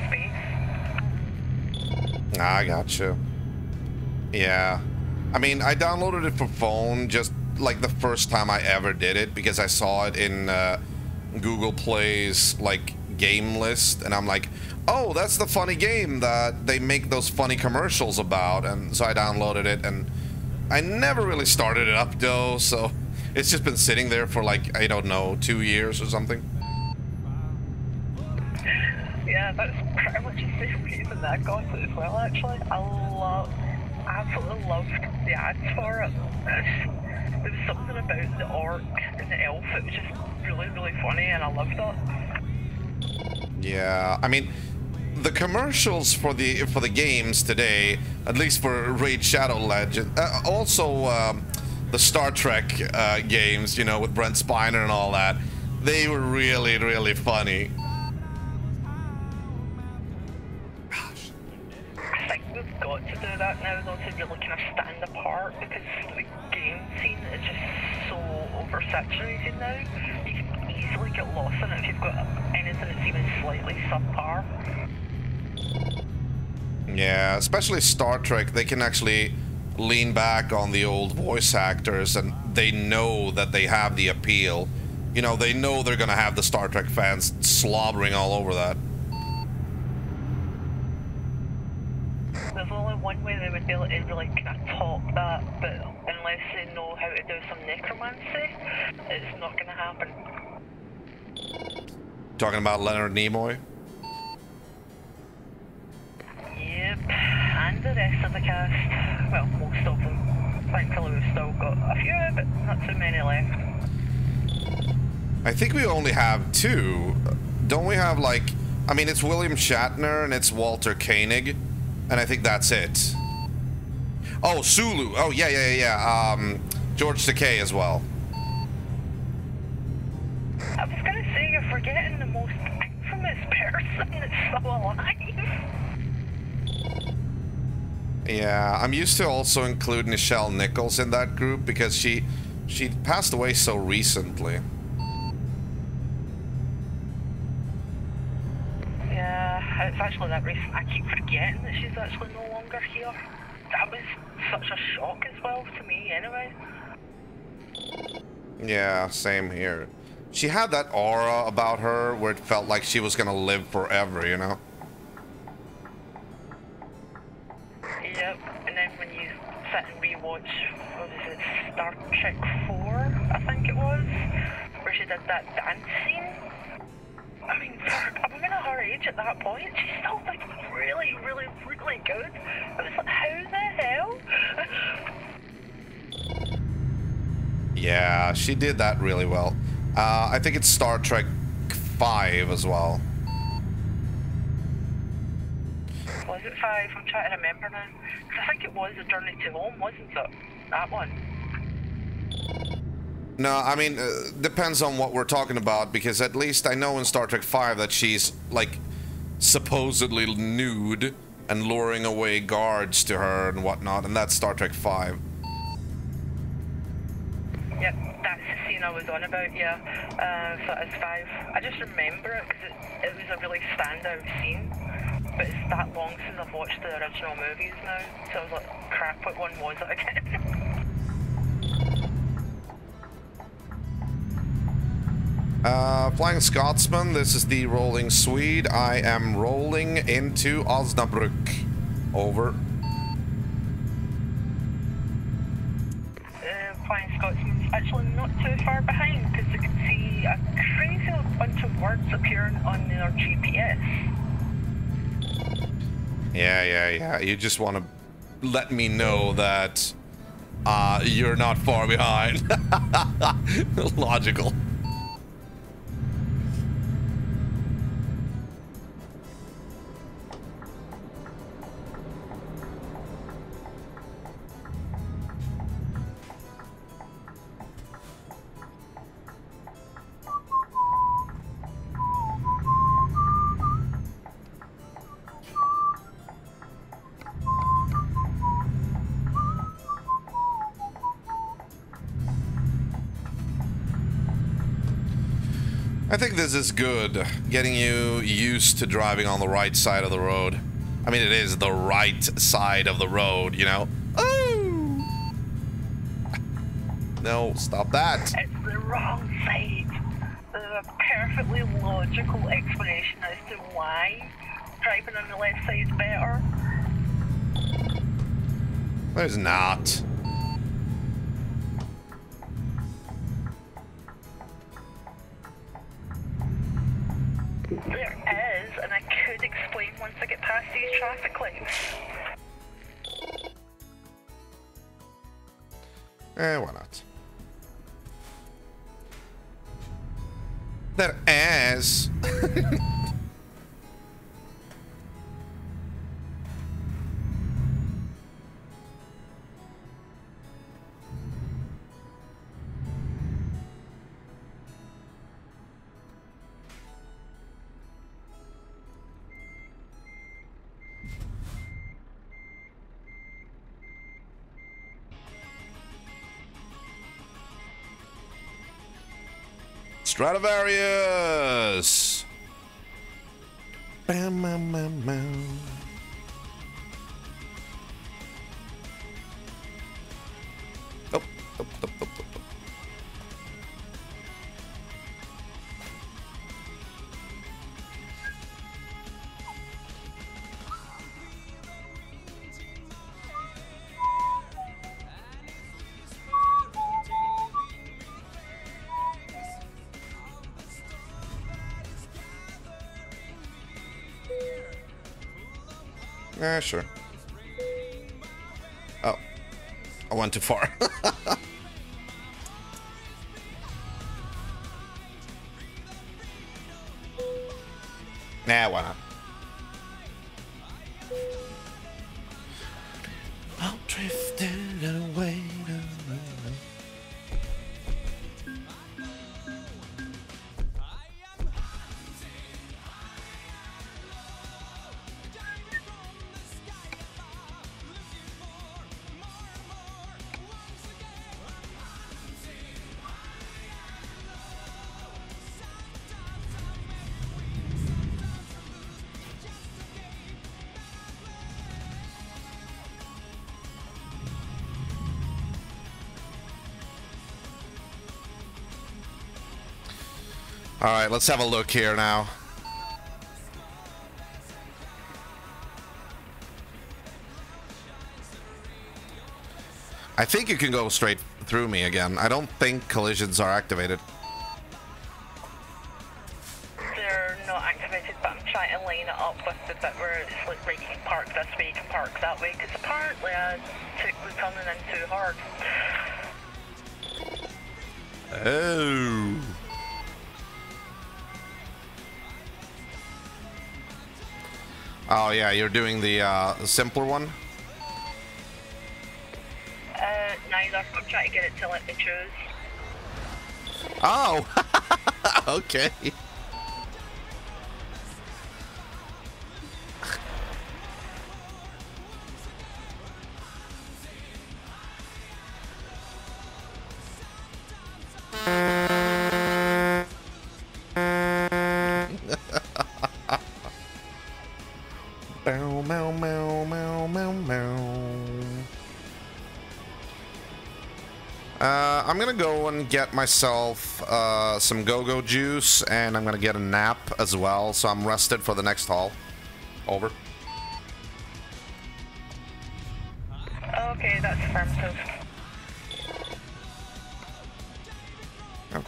space. I gotcha. Yeah. I mean, I downloaded it for phone just like the first time I ever did it because I saw it in Google Play's like game list, and I'm like, oh, that's the funny game that they make those funny commercials about, and so I downloaded it, and I never really started it up though, so it's just been sitting there for like, I don't know, 2 years or something. Yeah, that's pretty much the same reason that I got it as well, actually. Absolutely loved the ads for it. There was something about the orc and the elf, it was just really, really funny, and I loved it. Yeah, I mean, the commercials for the games today, at least for Raid Shadow Legend, also the Star Trek games, you know, with Brent Spiner and all that, they were really, really funny. I think we've got to do that now, though, to really kind of stand apart, because the game scene is just so oversaturated now. You can easily get lost in it if you've got anything that's even slightly subpar. Yeah, especially Star Trek, they can actually lean back on the old voice actors, and they know that they have the appeal. You know, they know they're gonna have the Star Trek fans slobbering all over that. There's only one way they would be able to really kind of top that, but unless they know how to do some necromancy, it's not going to happen. Talking about Leonard Nimoy? Yep, and the rest of the cast. Well, most of them. Thankfully we've still got a few, but not too many left. I think we only have 2. Don't we have, like... I mean, it's William Shatner and it's Walter Koenig. And I think that's it. Oh, Sulu. Oh, yeah. George Takei as well. I was going to say, you're forgetting the most infamous person that's still alive. Yeah, I'm used to also include Nichelle Nichols in that group because she She passed away so recently. Yeah, it's actually that recent. I keep forgetting that she's actually no longer here. That was such a shock as well to me, anyway. Yeah, same here. She had that aura about her where it felt like she was gonna live forever, you know? Yep, and then when you sit and rewatch, what was it, Star Trek 4, I think it was, where she did that dance scene. I mean, for a woman of her age at that point, she still looked really, really, really good. I was like, how the hell? Yeah, she did that really well. I think it's Star Trek 5 as well. Was it 5? I'm trying to remember now. Because I think it was A Journey to Home, wasn't it? That one. No, I mean, depends on what we're talking about, because at least I know in Star Trek 5 that she's, like, supposedly nude and luring away guards to her and whatnot, and that's Star Trek 5. Yep, that's the scene I was on about, yeah. So it's 5. I just remember it because it was a really standout scene. But it's that long since I've watched the original movies now, so I was like, crap, what one was it again? Flying Scotsman, this is the Rolling Swede. I am rolling into Osnabrück. Over. Flying Scotsman's actually not too far behind, because you can see a crazy bunch of words appearing on their GPS. Yeah. You just want to let me know that you're not far behind. Logical. I think this is good, getting you used to driving on the right side of the road. I mean, it is the right side of the road, you know? Oh! No, stop that. It's the wrong side. There's a perfectly logical explanation as to why driving on the left side is better. There's not. There is, and I could explain once I get past these traffic lights. Why not? There is. Stradivarius. Bam, bam, bam, bam. Oh. Yeah, sure. Oh. I went too far. Nah, why not? I'm drifting away. All right, let's have a look here now. I think you can go straight through me again. I don't think collisions are activated. They're not activated, but I'm trying to line it up with the bit where it's like, right, you can park this way, you can park that way, because apparently I took the turning in too hard. Oh. Oh yeah, you're doing the simpler one? Neither. I'm trying to get it to let me choose. Oh! Okay. Meow, meow, meow, meow, meow, meow. I'm gonna go and get myself some go-go juice, and I'm gonna get a nap as well, so I'm rested for the next haul. Over. Okay, that's affirmative. Oh.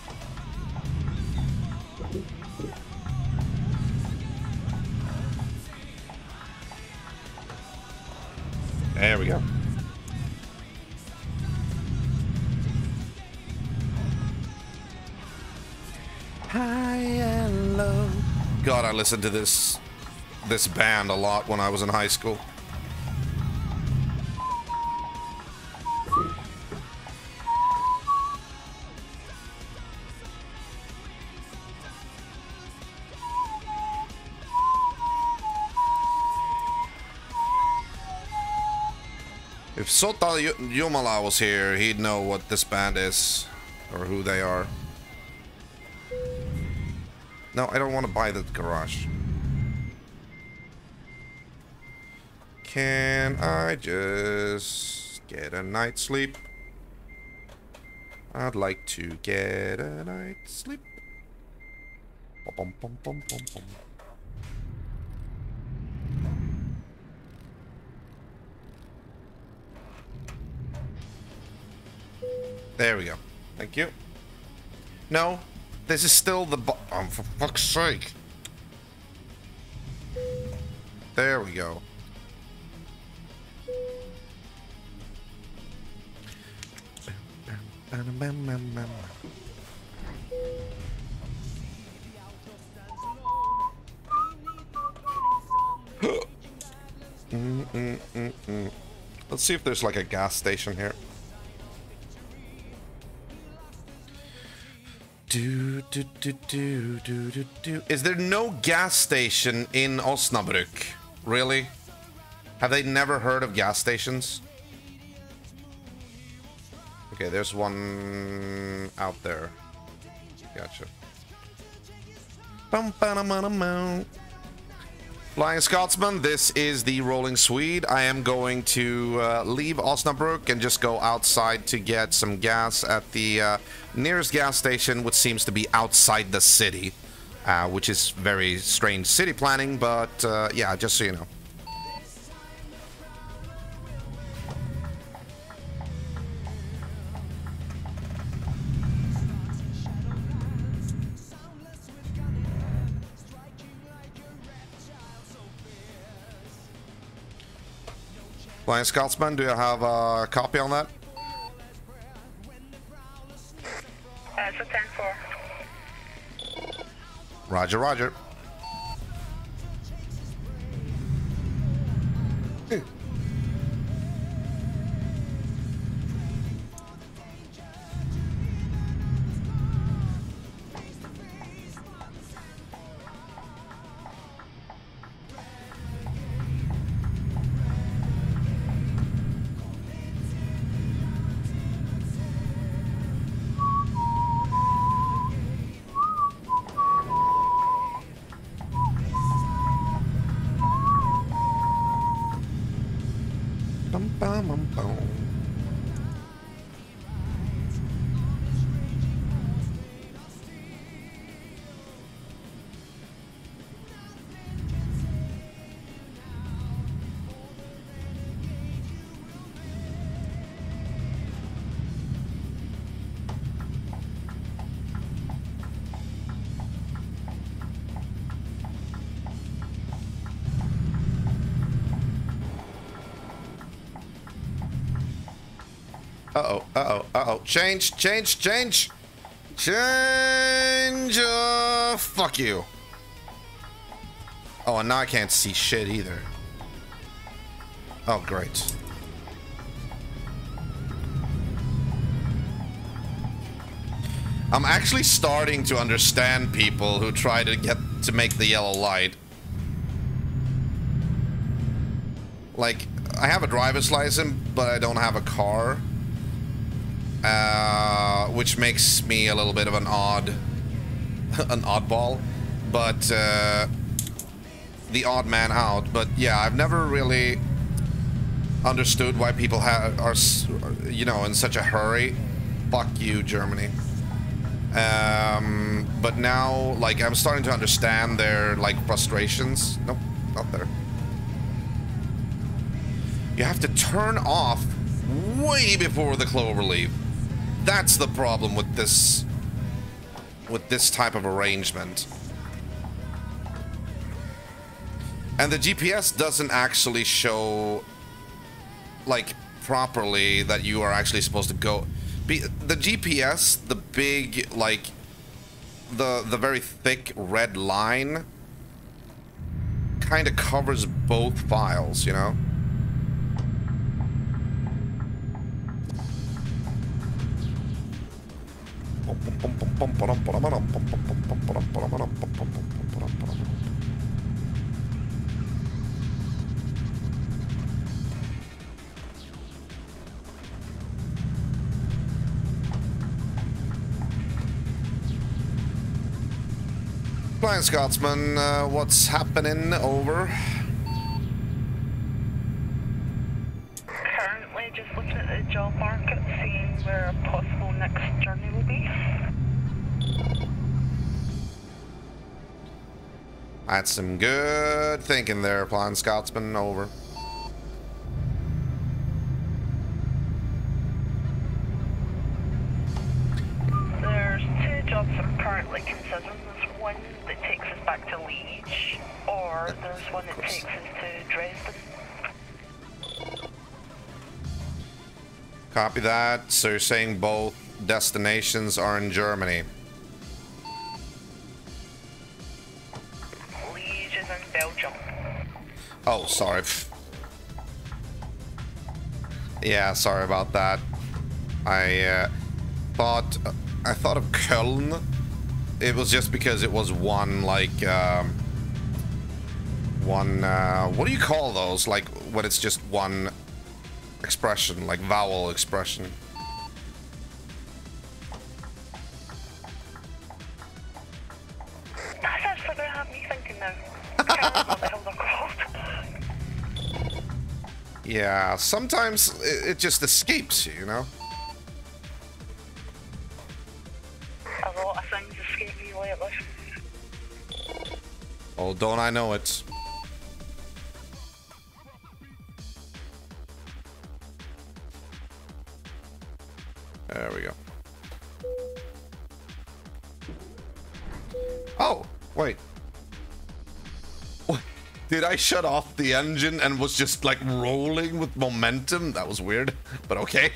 There we go. High and low. God, I listened to this band a lot when I was in high school. If Sota Jumala was here, he'd know what this band is, or who they are. No, I don't want to buy the garage. Can I just get a night's sleep? I'd like to get a night's sleep. Bum, bum, bum, bum, bum. There we go. Thank you. No, this is still the oh, for fuck's sake. There we go. Let's see if there's like a gas station here. Is there no gas station in Osnabrück? Really? Have they never heard of gas stations? Okay, there's one out there. Gotcha. Flying Scotsman, this is the Rolling Swede. I am going to leave Osnabrück and just go outside to get some gas at the nearest gas station, which seems to be outside the city, which is very strange city planning, but yeah, just so you know. Flying Scotsman, do you have a copy on that? It's a 10-4. Roger, roger. Uh-oh, uh-oh, uh-oh. Change, change, change! Change! Fuck you. Oh, and now I can't see shit either. Oh, great. I'm actually starting to understand people who try to get to make the yellow light. Like, I have a driver's license, but I don't have a car. Which makes me a little bit of an oddball. But, the odd man out. But yeah, I've never really understood why people are, you know, in such a hurry. Fuck you, Germany. But now, like, I'm starting to understand their, like, frustrations. Nope, not there. You have to turn off way before the clover leaf. That's the problem with this type of arrangement. And the GPS doesn't actually show, like, properly that you are actually supposed to go. The GPS, the big, like, the very thick red line kind of covers both files, you know? Flying Scotsman, what's happening? Over. Currently just looking at the job market, seeing where a possible next journey will be. That's some good thinking there, Flying Scotsman. Over. There's two jobs I'm currently considering. There's one that takes us back to Liege, or there's one that takes us to Dresden. Copy that. So you're saying both destinations are in Germany? Liege is in Belgium. Oh, sorry. Yeah, sorry about that. I thought of Köln. It was just because it was one, like, what do you call those? Like, when it's just one expression, like vowel expression. That's actually gonna have me thinking now. I can't remember what the hell they're called. Yeah, sometimes it just escapes you, you know? A lot of things escape me lately. Oh, don't I know it? There we go. Oh, wait. What? Did I shut off the engine and was just like rolling with momentum? That was weird, but okay.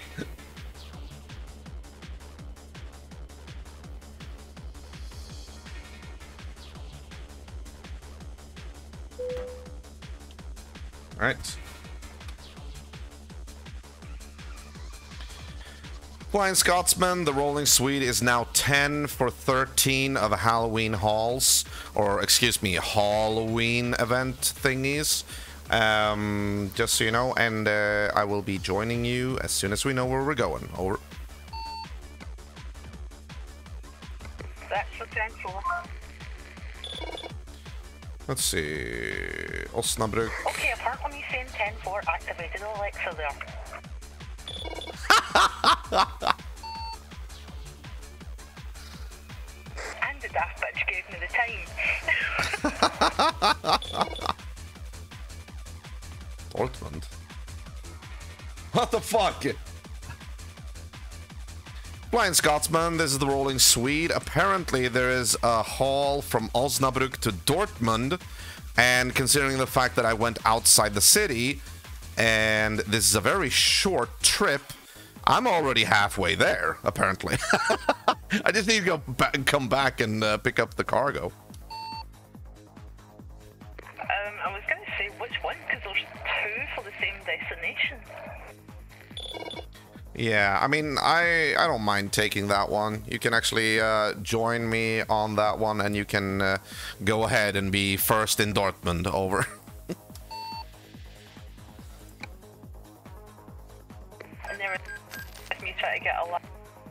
All right. Flying Scotsman, the Rolling Swede is now 10 for 13 of the Halloween hauls, or excuse me, Hauloween event thingies. Just so you know, and I will be joining you as soon as we know where we're going. Over. That's the 10-4. Let's see. Osnabrück. Okay, apart from you saying 10-4, activated Alexa there. And the daft bitch gave me the time. Dortmund. What the fuck? Flying Scotsman, this is the Rolling Swede. Apparently there is a haul from Osnabrück to Dortmund, and considering the fact that I went outside the city, and this is a very short trip, I'm already halfway there, apparently. I just need to come back and pick up the cargo. I was going to say which one, because there's two for the same destination. Yeah, I mean, I don't mind taking that one. You can actually join me on that one, and you can go ahead and be first in Dortmund. Over. And there was me trying to get a little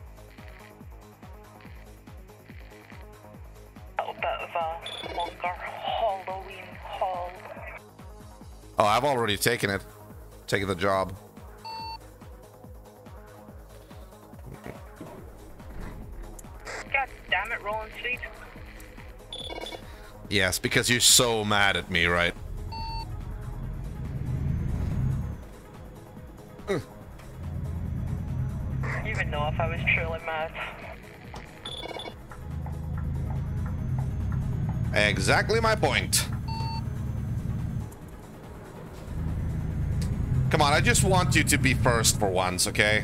bit of a longer Hauloween haul. Oh, I've already taken it. Taken the job. God damn it, Rolling Street. Yes, because you're so mad at me, right? You even know if I was truly mad. Exactly my point. Come on, I just want you to be first for once, okay?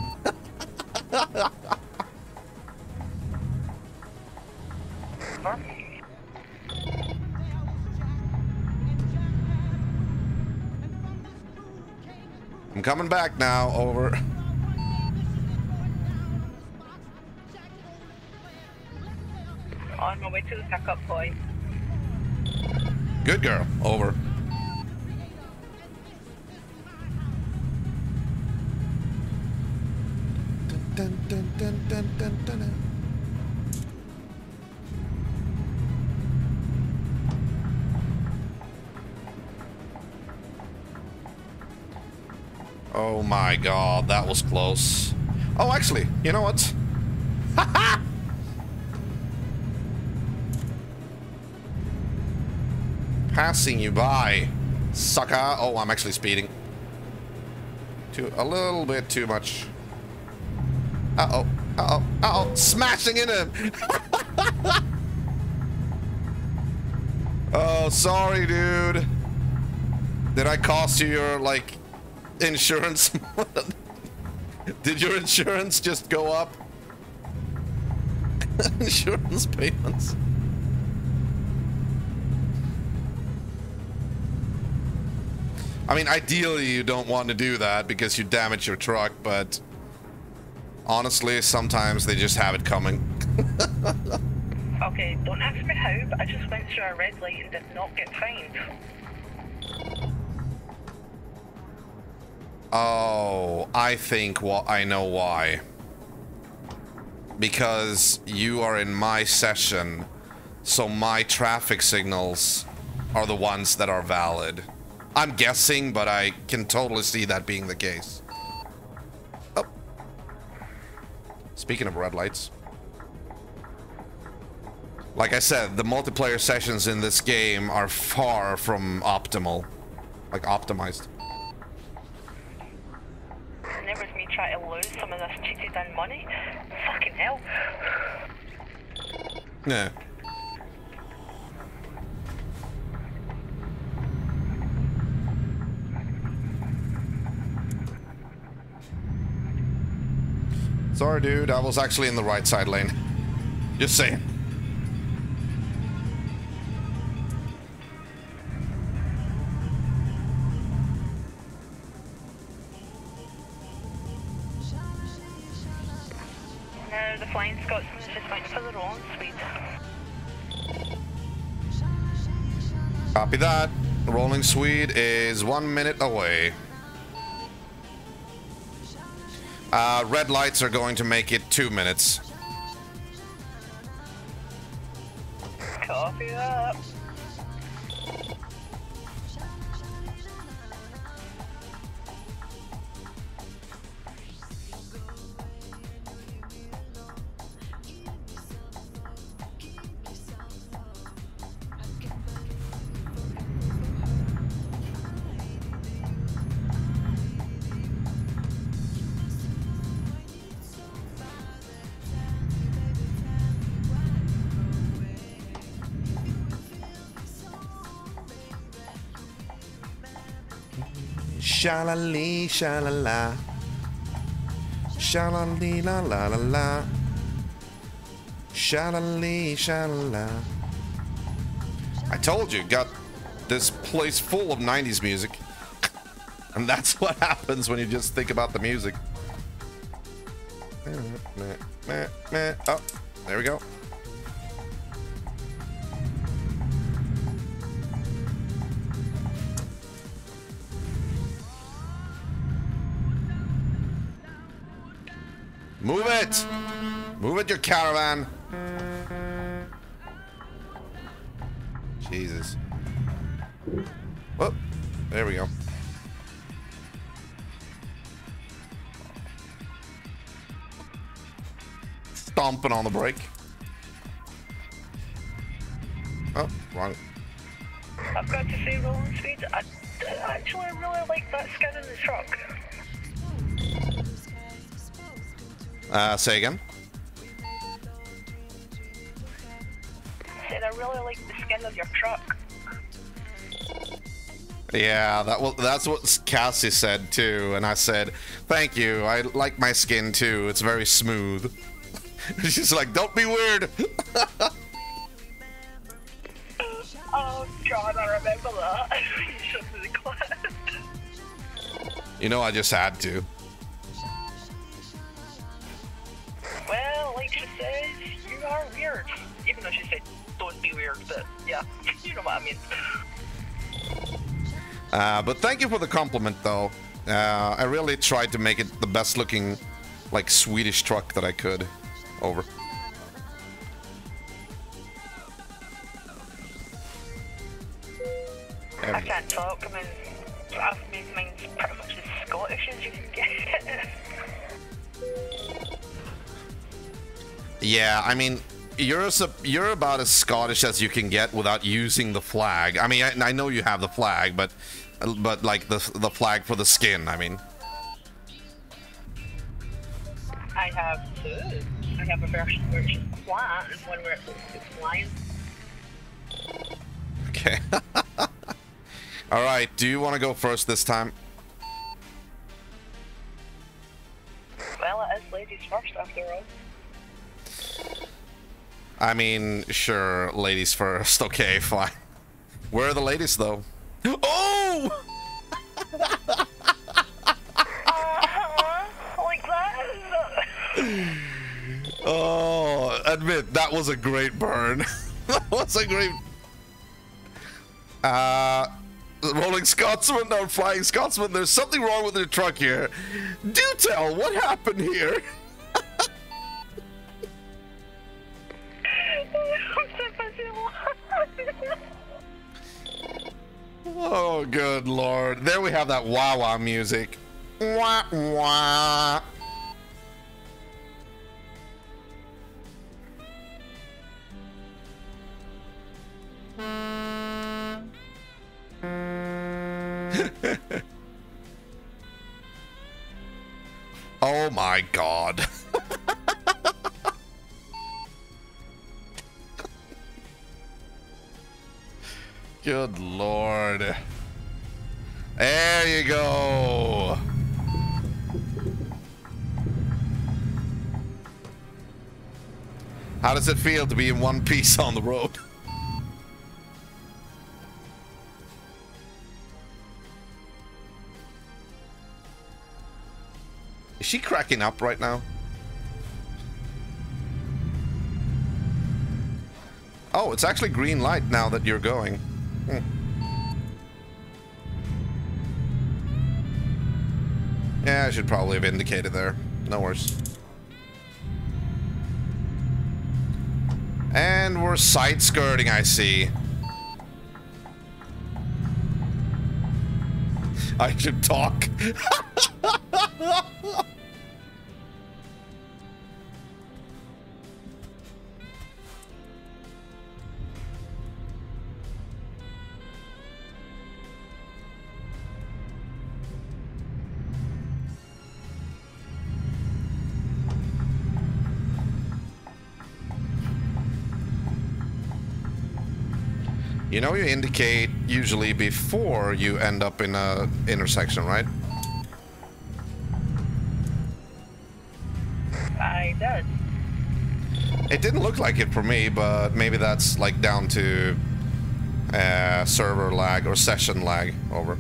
I'm coming back now, over. On my way to the pickup point. Good girl, over. Dun, dun, dun, dun, dun, dun, dun. Oh my god, that was close. Oh, actually, you know what? Haha! Passing you by, sucker. Oh, I'm actually speeding. A little bit too much. Uh-oh. Uh-oh. Uh-oh. Smashing into him. Oh, sorry, dude. Did I cost you your, like, insurance? Did your insurance just go up? Insurance payments. I mean, ideally you don't want to do that because you damage your truck, but honestly, sometimes they just have it coming. Okay, don't ask me how, but I just went through a red light and did not get fined. Oh, I think I know why. Because you are in my session, so my traffic signals are the ones that are valid. I'm guessing, but I can totally see that being the case. Oh. Speaking of red lights. Like I said, the multiplayer sessions in this game are far from optimal. Like, optimized. And there was me trying to lose some of this cheated in money. Fucking hell. Yeah. Sorry, dude. I was actually in the right side lane. Just saying. Now the Flying Scotsman's just went for the wrong speed. Copy that. Rolling Swede is 1 minute away. Red lights are going to make it 2 minutes. Copy that. Shalali, shalala. Sha-la-lee, la la la la. Sha-la-lee, sha-la-la. I told you, got this place full of 90s music. And that's what happens when you just think about the music. Oh, there we go. Move it! Move it, your caravan! Jesus. Oh, there we go. Stomping on the brake. Oh, wrong. I've got to say, rolling speed, I actually really like that skin in the truck. Say again? I said I really like the skin of your truck. Yeah, that's what Cassie said too, and I said, thank you, I like my skin too, it's very smooth. She's like, don't be weird. Oh God, I remember that. You should have declared. You know, I just had to. Well, like she says, you are weird. Even though she said, don't be weird, but yeah, you know what I mean. But thank you for the compliment, though. I really tried to make it the best looking, like, Swedish truck that I could. Over. I can't talk, I mean, I've made mine pretty much as Scottish as you can get. Yeah, I mean, you're about as Scottish as you can get without using the flag. I mean, I know you have the flag, but like the flag for the skin. I mean, I have two. I have a version where it's flat and one where it's flying. okay. All right. Do you want to go first this time? Well, it is ladies first after all. I mean, sure, ladies first. Okay, fine. Where are the ladies, though? Oh! Like that? Oh, admit, that was a great burn. That was a great... Rolling Scotsman, no, Flying Scotsman, there's something wrong with your truck here. Do tell, what happened here? Oh, good lord. There we have that wah-wah music. Wah-wah. Oh my god. Good lord. There you go. How does it feel to be in one piece on the road? Is she cracking up right now? Oh, it's actually green light now that you're going. Yeah, I should probably have indicated there. No worries. And we're side skirting, I see. I should talk. You know, you indicate usually before you end up in a intersection, right? did. It didn't look like it for me, but maybe that's like down to server lag or session lag. Over.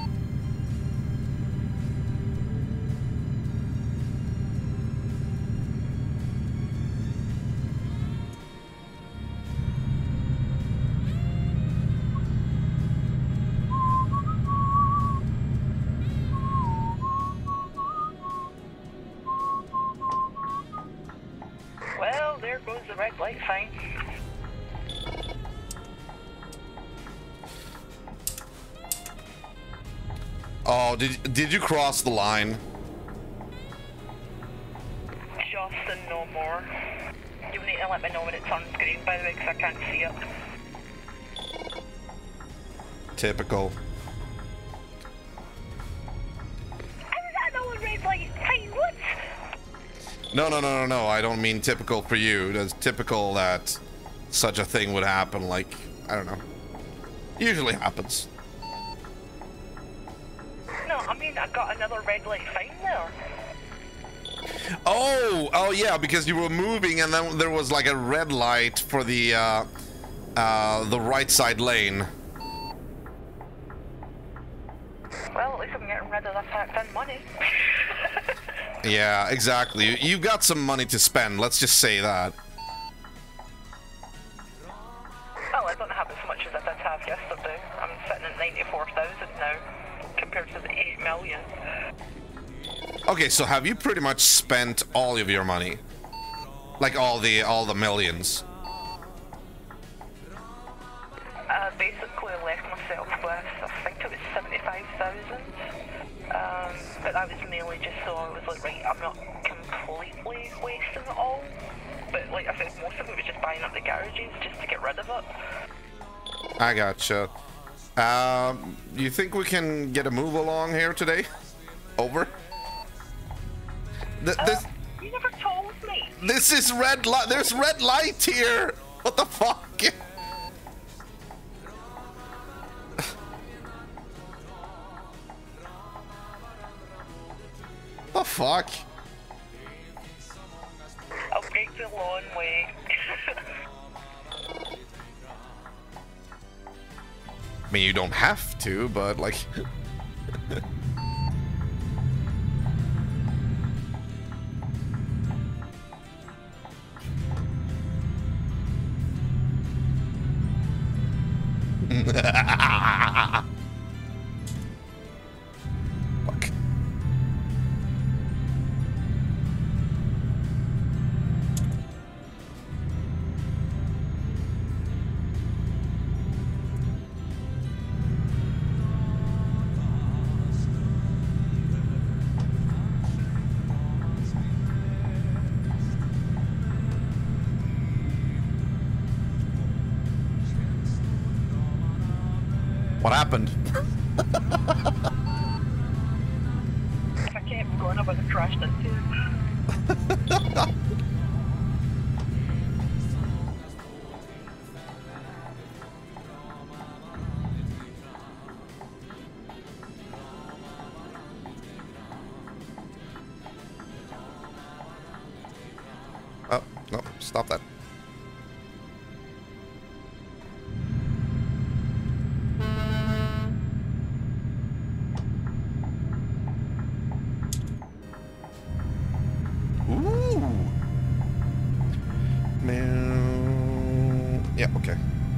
Well, there goes the red light sign. Oh, did you cross the line? Just and no more. You need to let me know when it's on screen, by the way, because I can't see it. Typical. How is that not a red light sign? What? No. I don't mean typical for you. It's typical that such a thing would happen. Like, I don't know. Usually happens. No, I mean, I got another red light sign there. Oh yeah, because you were moving and then there was like a red light for the right side lane. Well, at least I'm getting rid of the fact and money. Yeah, exactly. You've got some money to spend, let's just say that. Well, I don't have as much as I did have yesterday. I'm sitting at 94,000 now, compared to the 8 million. Okay, so have you pretty much spent all of your money? Like all the millions? Basically left myself with, I think it was 75,000. But that was mainly just so I was like, right, I'm not completely wasting it all. But like I said, most of it was just buying up the garages just to get rid of it. I gotcha. You think we can get a move along here today? Over? You never told me. This is red light. There's red light here. What the fuck? The fuck? I'll break the lawn way. I mean, you don't have to, but like... Fuck. What happened? If I kept going, I would have crashed into it. Oh, no, stop that. Yeah, okay.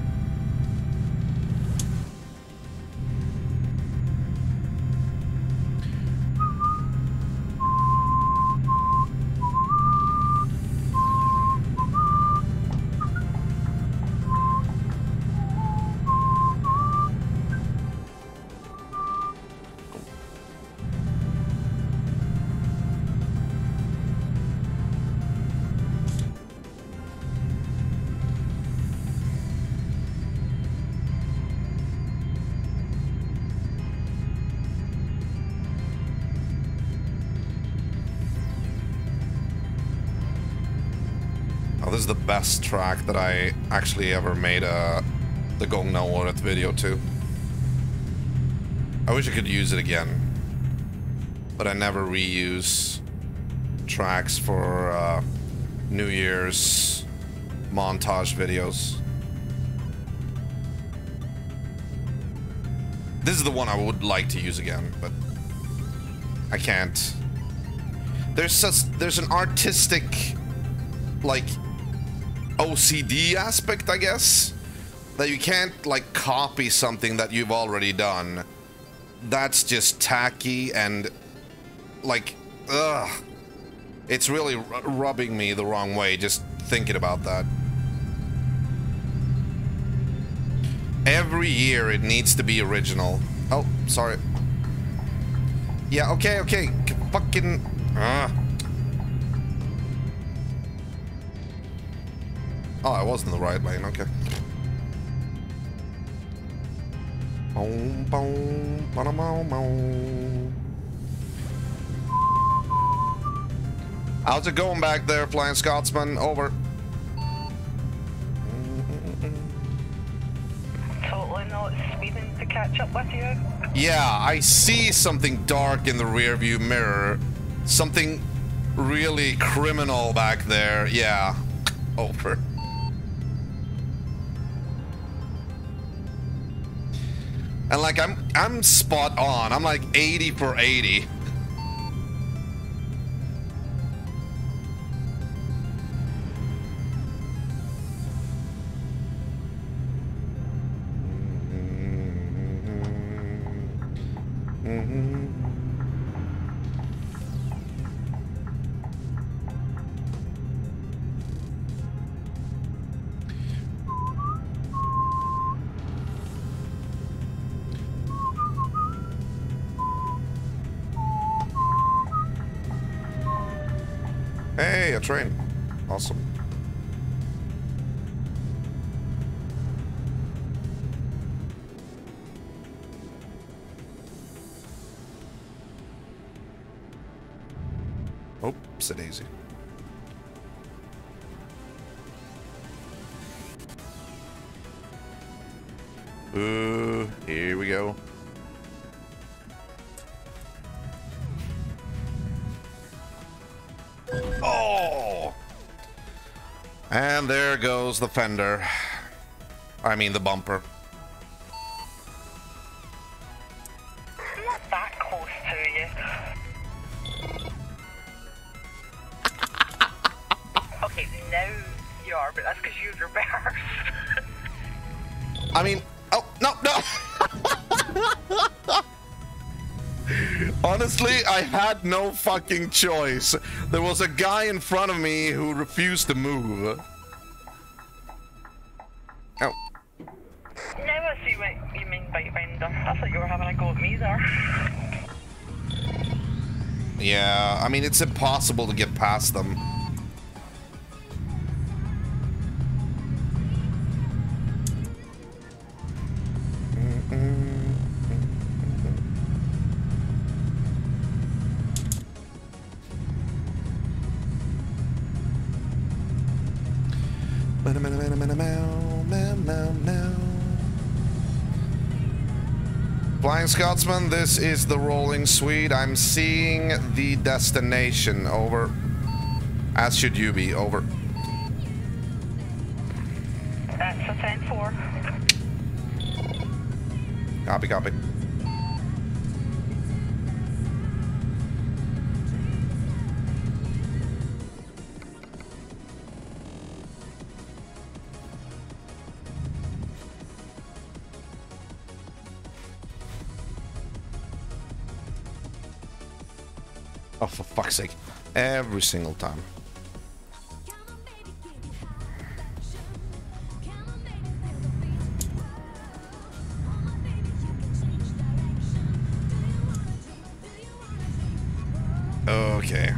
This is the best track that I actually ever made the Gong Na Året video to. I wish I could use it again, but I never reuse tracks for New Year's montage videos. This is the one I would like to use again, but I can't. There's an artistic, like, OCD aspect, I guess, that you can't, like, copy something that you've already done. That's just tacky and, like, ugh. It's really rubbing me the wrong way just thinking about that. Every year it needs to be original. Oh, sorry. Yeah, okay. Fucking... Oh, I was in the right lane, okay. How's it going back there, Flying Scotsman? Over. Totally not speeding to catch up with you. Yeah, I see something dark in the rearview mirror. Something really criminal back there. Yeah. Over. And like I'm spot on. I'm like 80 for 80. Hey, a train. Awesome. Oops, a daisy. Ooh, here we go. Oh! And there goes the fender. I mean the bumper. I'm not that close to you. Okay, now you are, but that's because you reversed. I mean, oh, no. Honestly, I had no fucking choice. There was a guy in front of me who refused to move. Oh. Now I see what you mean by fender. I thought you were having a go at me there. Yeah, I mean, it's impossible to get past them. Flying Scotsman, this is the rolling suite. I'm seeing the destination. Over. As should you be. Over. That's a 10-4. Copy, copy. Oh, for fuck's sake. Every single time. Okay.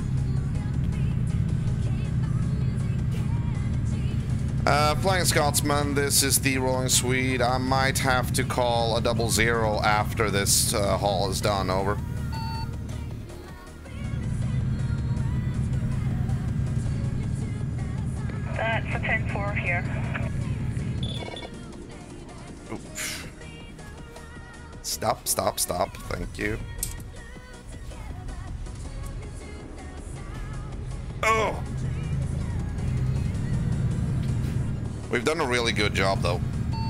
Flying Scotsman, this is the rolling suite. I might have to call a 00 after this haul is done. Over. That's a 10-4 here. Oof. Stop, stop, stop. Thank you. Oh! We've done a really good job, though.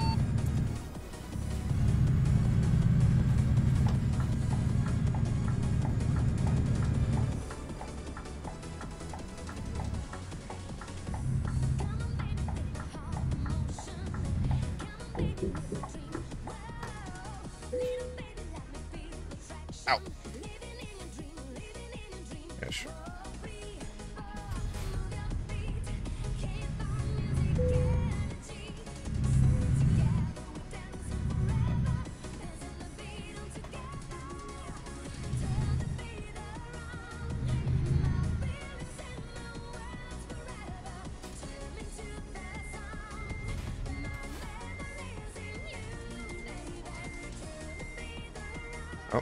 Ow. Yeah, sure. Oh.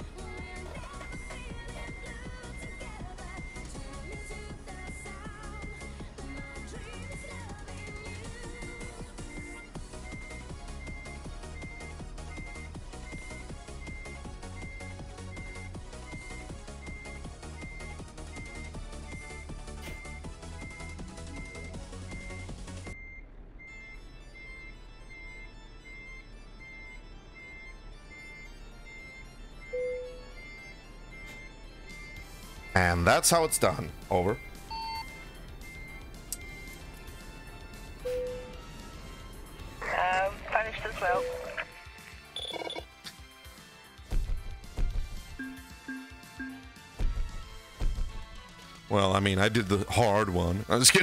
And that's how it's done. Over. Finished as well. Well, I mean, I did the hard one. I'm just kidding.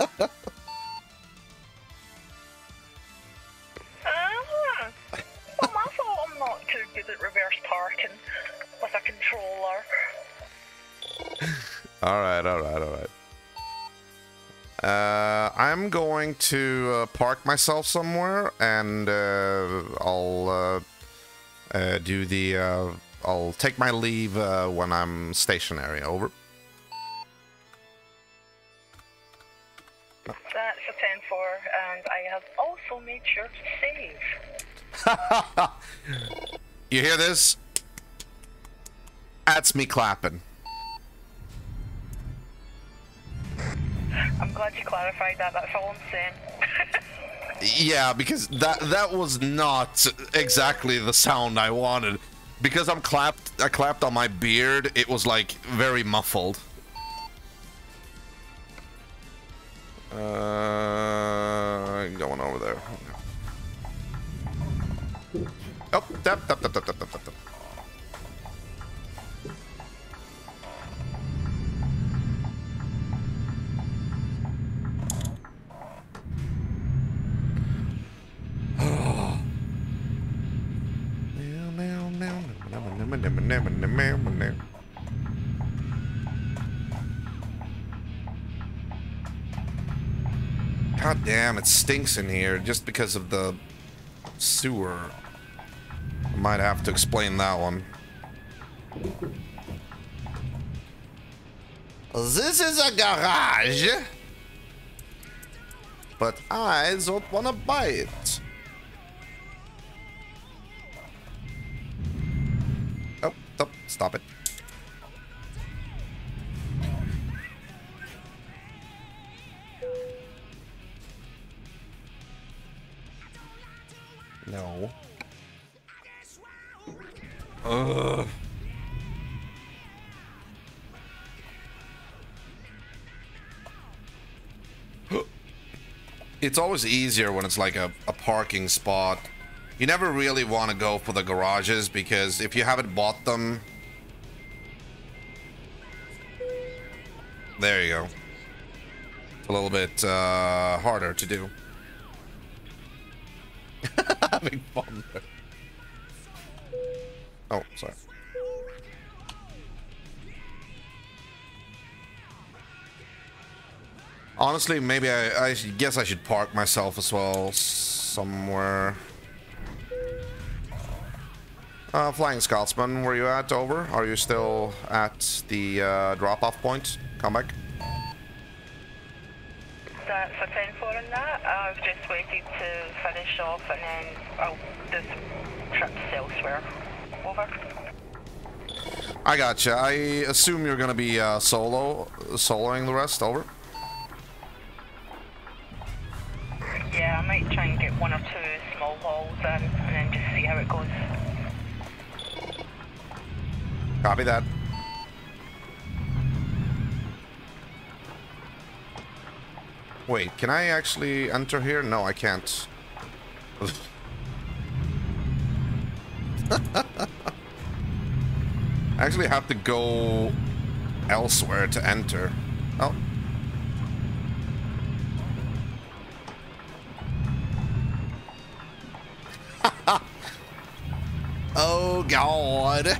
Well, I thought I'm not too good at reverse parking with a controller. Alright. I'm going to park myself somewhere, and I'll do the... I'll take my leave when I'm stationary. Over. That's a 10-4, and I have also made sure to save. You hear this? That's me clapping. I'm glad you clarified that, that's all I'm saying. Yeah, because that was not exactly the sound I wanted. Because I clapped on my beard, it was like very muffled. Going over there. Oh, tap. God damn, it stinks in here just because of the sewer. I might have to explain that one. This is a garage, but I don't want to buy it. Oh, stop it. No. Ugh. It's always easier when it's like a parking spot. You never really want to go for the garages because if you haven't bought them... There you go. It's a little bit harder to do. Having fun there. Oh, sorry. Honestly, maybe I guess I should park myself as well somewhere. Flying Scotsman, where you at? Over? Are you still at the drop-off point? Come back. That's a 10-4 in that. I've just waited to finish off and then I'll do some trips elsewhere. Over. I gotcha. I assume you're gonna be soloing the rest. Over. Yeah, I might try and get one or two small hauls in and then just see how it goes. Copy that. Wait, can I actually enter here? No, I can't. I actually have to go elsewhere to enter. Oh. Oh, God.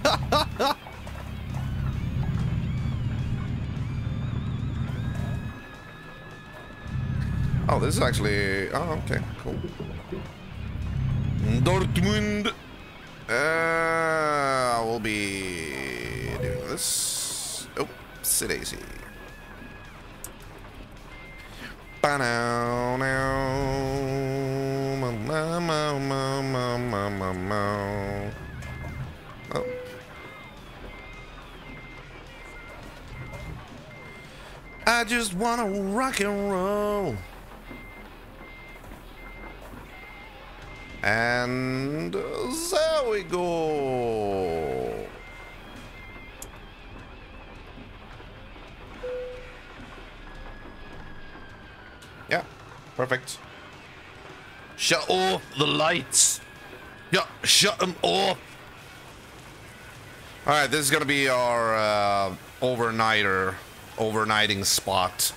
Oh, this is actually... Oh, okay, cool. Dortmund. I will be doing this. Oh, daisy. Oh. I just wanna rock and roll. And there we go. Yeah, perfect. Shut off the lights. Yeah, shut them off. All right, this is gonna be our overnighting spot.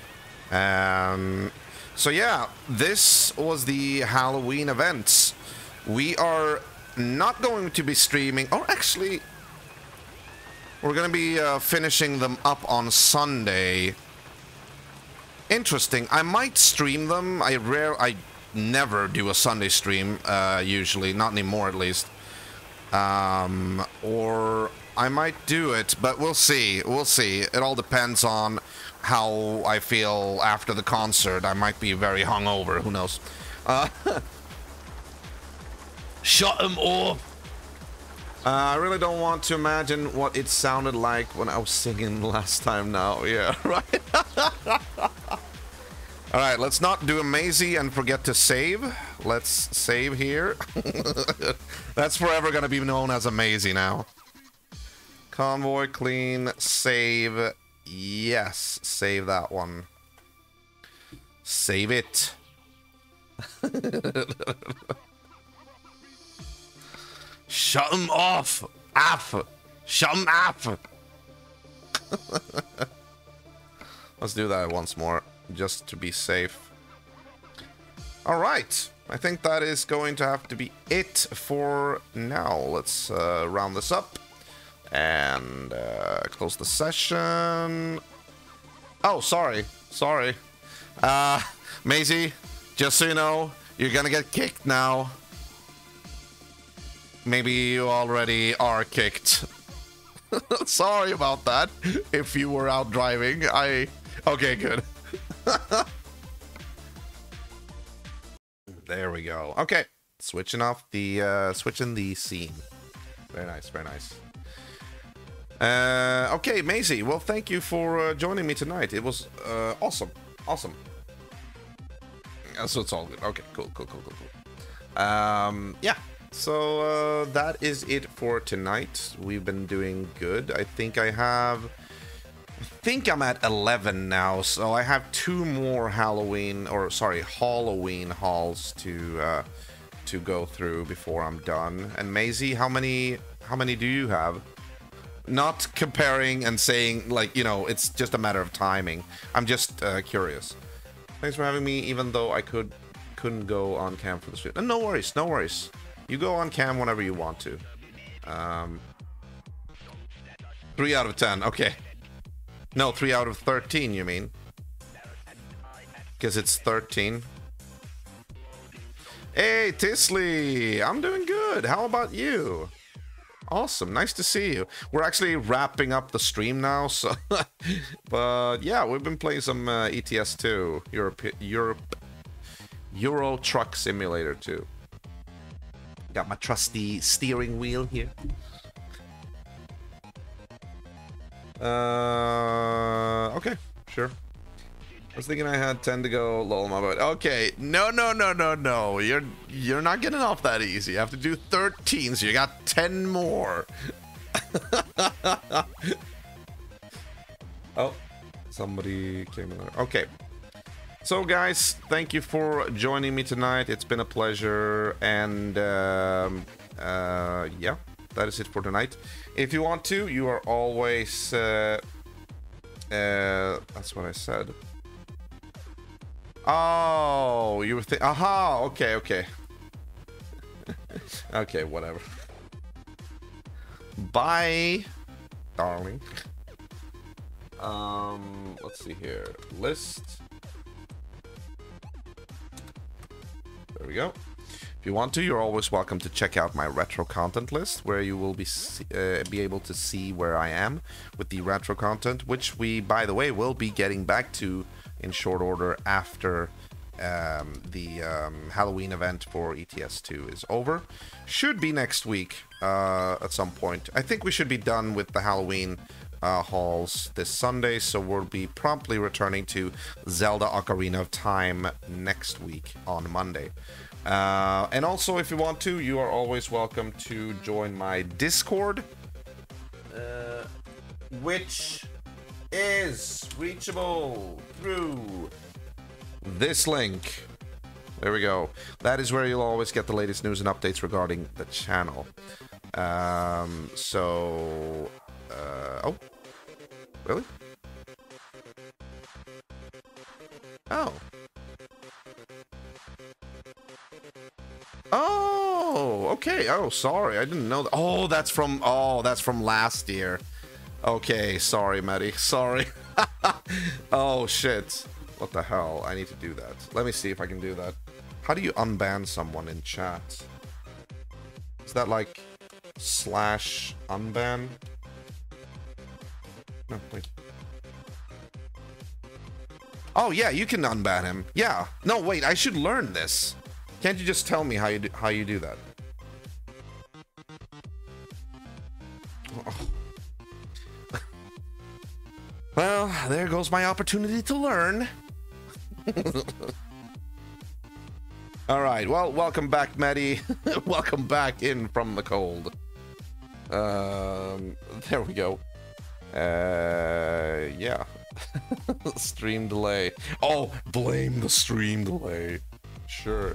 So yeah, this was the Halloween events. We are not going to be streaming, or actually, we're going to be finishing them up on Sunday. Interesting. I might stream them. I never do a Sunday stream, usually, not anymore at least. Or I might do it, but we'll see. We'll see. It all depends on how I feel after the concert. I might be very hungover. Who knows? Shut him off. I really don't want to imagine what it sounded like when I was singing last time now. Yeah, right? All right, let's not do a mazy and forget to save. Let's save here. That's forever going to be known as a mazy now. Convoy, clean, save. Yes, save that one. Save it. Shut him off. Shut him off. Let's do that once more, just to be safe. All right. I think that is going to have to be it for now. Let's round this up. And close the session. Oh, sorry. Maisie, just so you know, you're gonna get kicked now. Maybe you already are kicked. Sorry about that. If you were out driving, okay, good. There we go. Okay, switching the scene. Very nice, very nice. Okay, Maisie, well, thank you for joining me tonight. It was awesome. So it's all good. Okay, cool. Yeah, so that is it for tonight. We've been doing good. I think I'm at 11 now, so I have 2 more Hauloween hauls to go through before I'm done. And Maisie, how many do you have? Not comparing and saying, like, you know, it's just a matter of timing. I'm just curious. Thanks for having me, even though I couldn't go on cam for the stream. No worries. You go on cam whenever you want to. 3 out of 10, okay. No, 3 out of 13, you mean? Because it's 13. Hey, Tisley! I'm doing good. How about you? Awesome, nice to see you. We're actually wrapping up the stream now, so but yeah, we've been playing some ETS2, Euro Truck Simulator 2. Got my trusty steering wheel here. Okay, sure. was thinking I had 10 to go. Lol, my bad. Okay, no. You're not getting off that easy. You have to do 13, so you got 10 more. Oh, somebody came in there. Okay. So, guys, thank you for joining me tonight. It's been a pleasure, and yeah, that is it for tonight. If you want to, you are always. That's what I said. Oh, you were aha, okay. Okay, whatever. Bye, darling. Let's see here. List. There we go. If you want to, you're always welcome to check out my retro content list, where you will be able to see where I am with the retro content, which we, by the way, will be getting back to in short order after the Halloween event for ETS2 is over. Should be next week at some point. I think we should be done with the Halloween hauls this Sunday, so we'll be promptly returning to Zelda Ocarina of Time next week on Monday. And also, if you want to, you are always welcome to join my Discord, which is reachable through this link. There we go. That is where you'll always get the latest news and updates regarding the channel. Oh, really? Oh. Oh, okay. Oh, sorry. I didn't know that. Oh, that's from last year. Okay, sorry, Maddie. Sorry. Oh, shit. What the hell? I need to do that. Let me see if I can do that. How do you unban someone in chat? Is that like /unban? No, wait. Oh, yeah, you can unban him. Yeah. No, wait, I should learn this. Can't you just tell me how you do that? Oh. Well, there goes my opportunity to learn. All right. Well, welcome back, Maddie. Welcome back in from the cold. There we go. Yeah. Stream delay. Oh, blame the stream delay. Sure.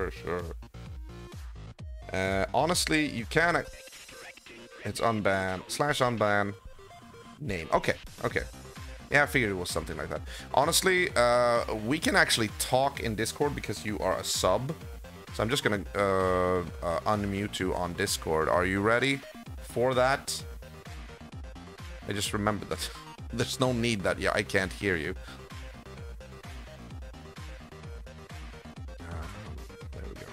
Honestly, you can. It's unban /unban name. Okay. Yeah, I figured it was something like that. Honestly, we can actually talk in Discord because you are a sub. So I'm just gonna unmute you on Discord. Are you ready for that? I just remembered that there's no need that. Yeah, I can't hear you. There we go.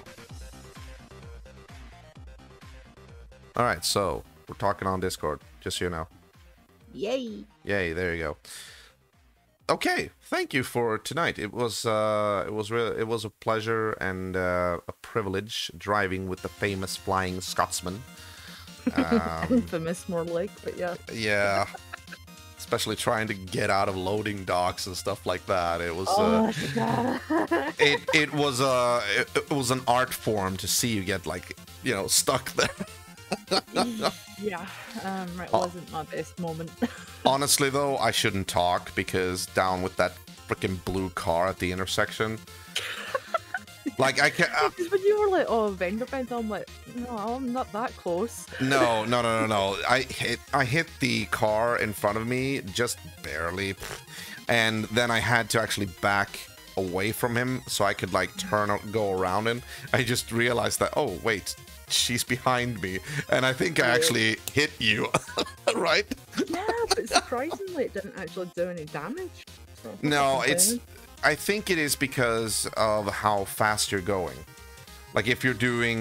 All right, so we're talking on Discord, just so you know. Yay! Yay! There you go. Okay, thank you for tonight. It was a pleasure and a privilege driving with the famous Flying Scotsman. Infamous, more like, but yeah. Yeah. Especially trying to get out of loading docks and stuff like that. It was it was an art form to see you get, like, you know, stuck there. Yeah, it wasn't my best moment. Honestly, though, I shouldn't talk because down with that freaking blue car at the intersection. Like, I can't. Because when you were like, "Oh, vendor bends," I'm like, "No, I'm not that close." No. I hit the car in front of me just barely, and then I had to actually back away from him so I could, like, go around him. I just realized that, oh wait, she's behind me, and I think I actually hit you, right? Yeah, but surprisingly, it didn't actually do any damage. So no, I think it is because of how fast you're going. Like, if you're doing,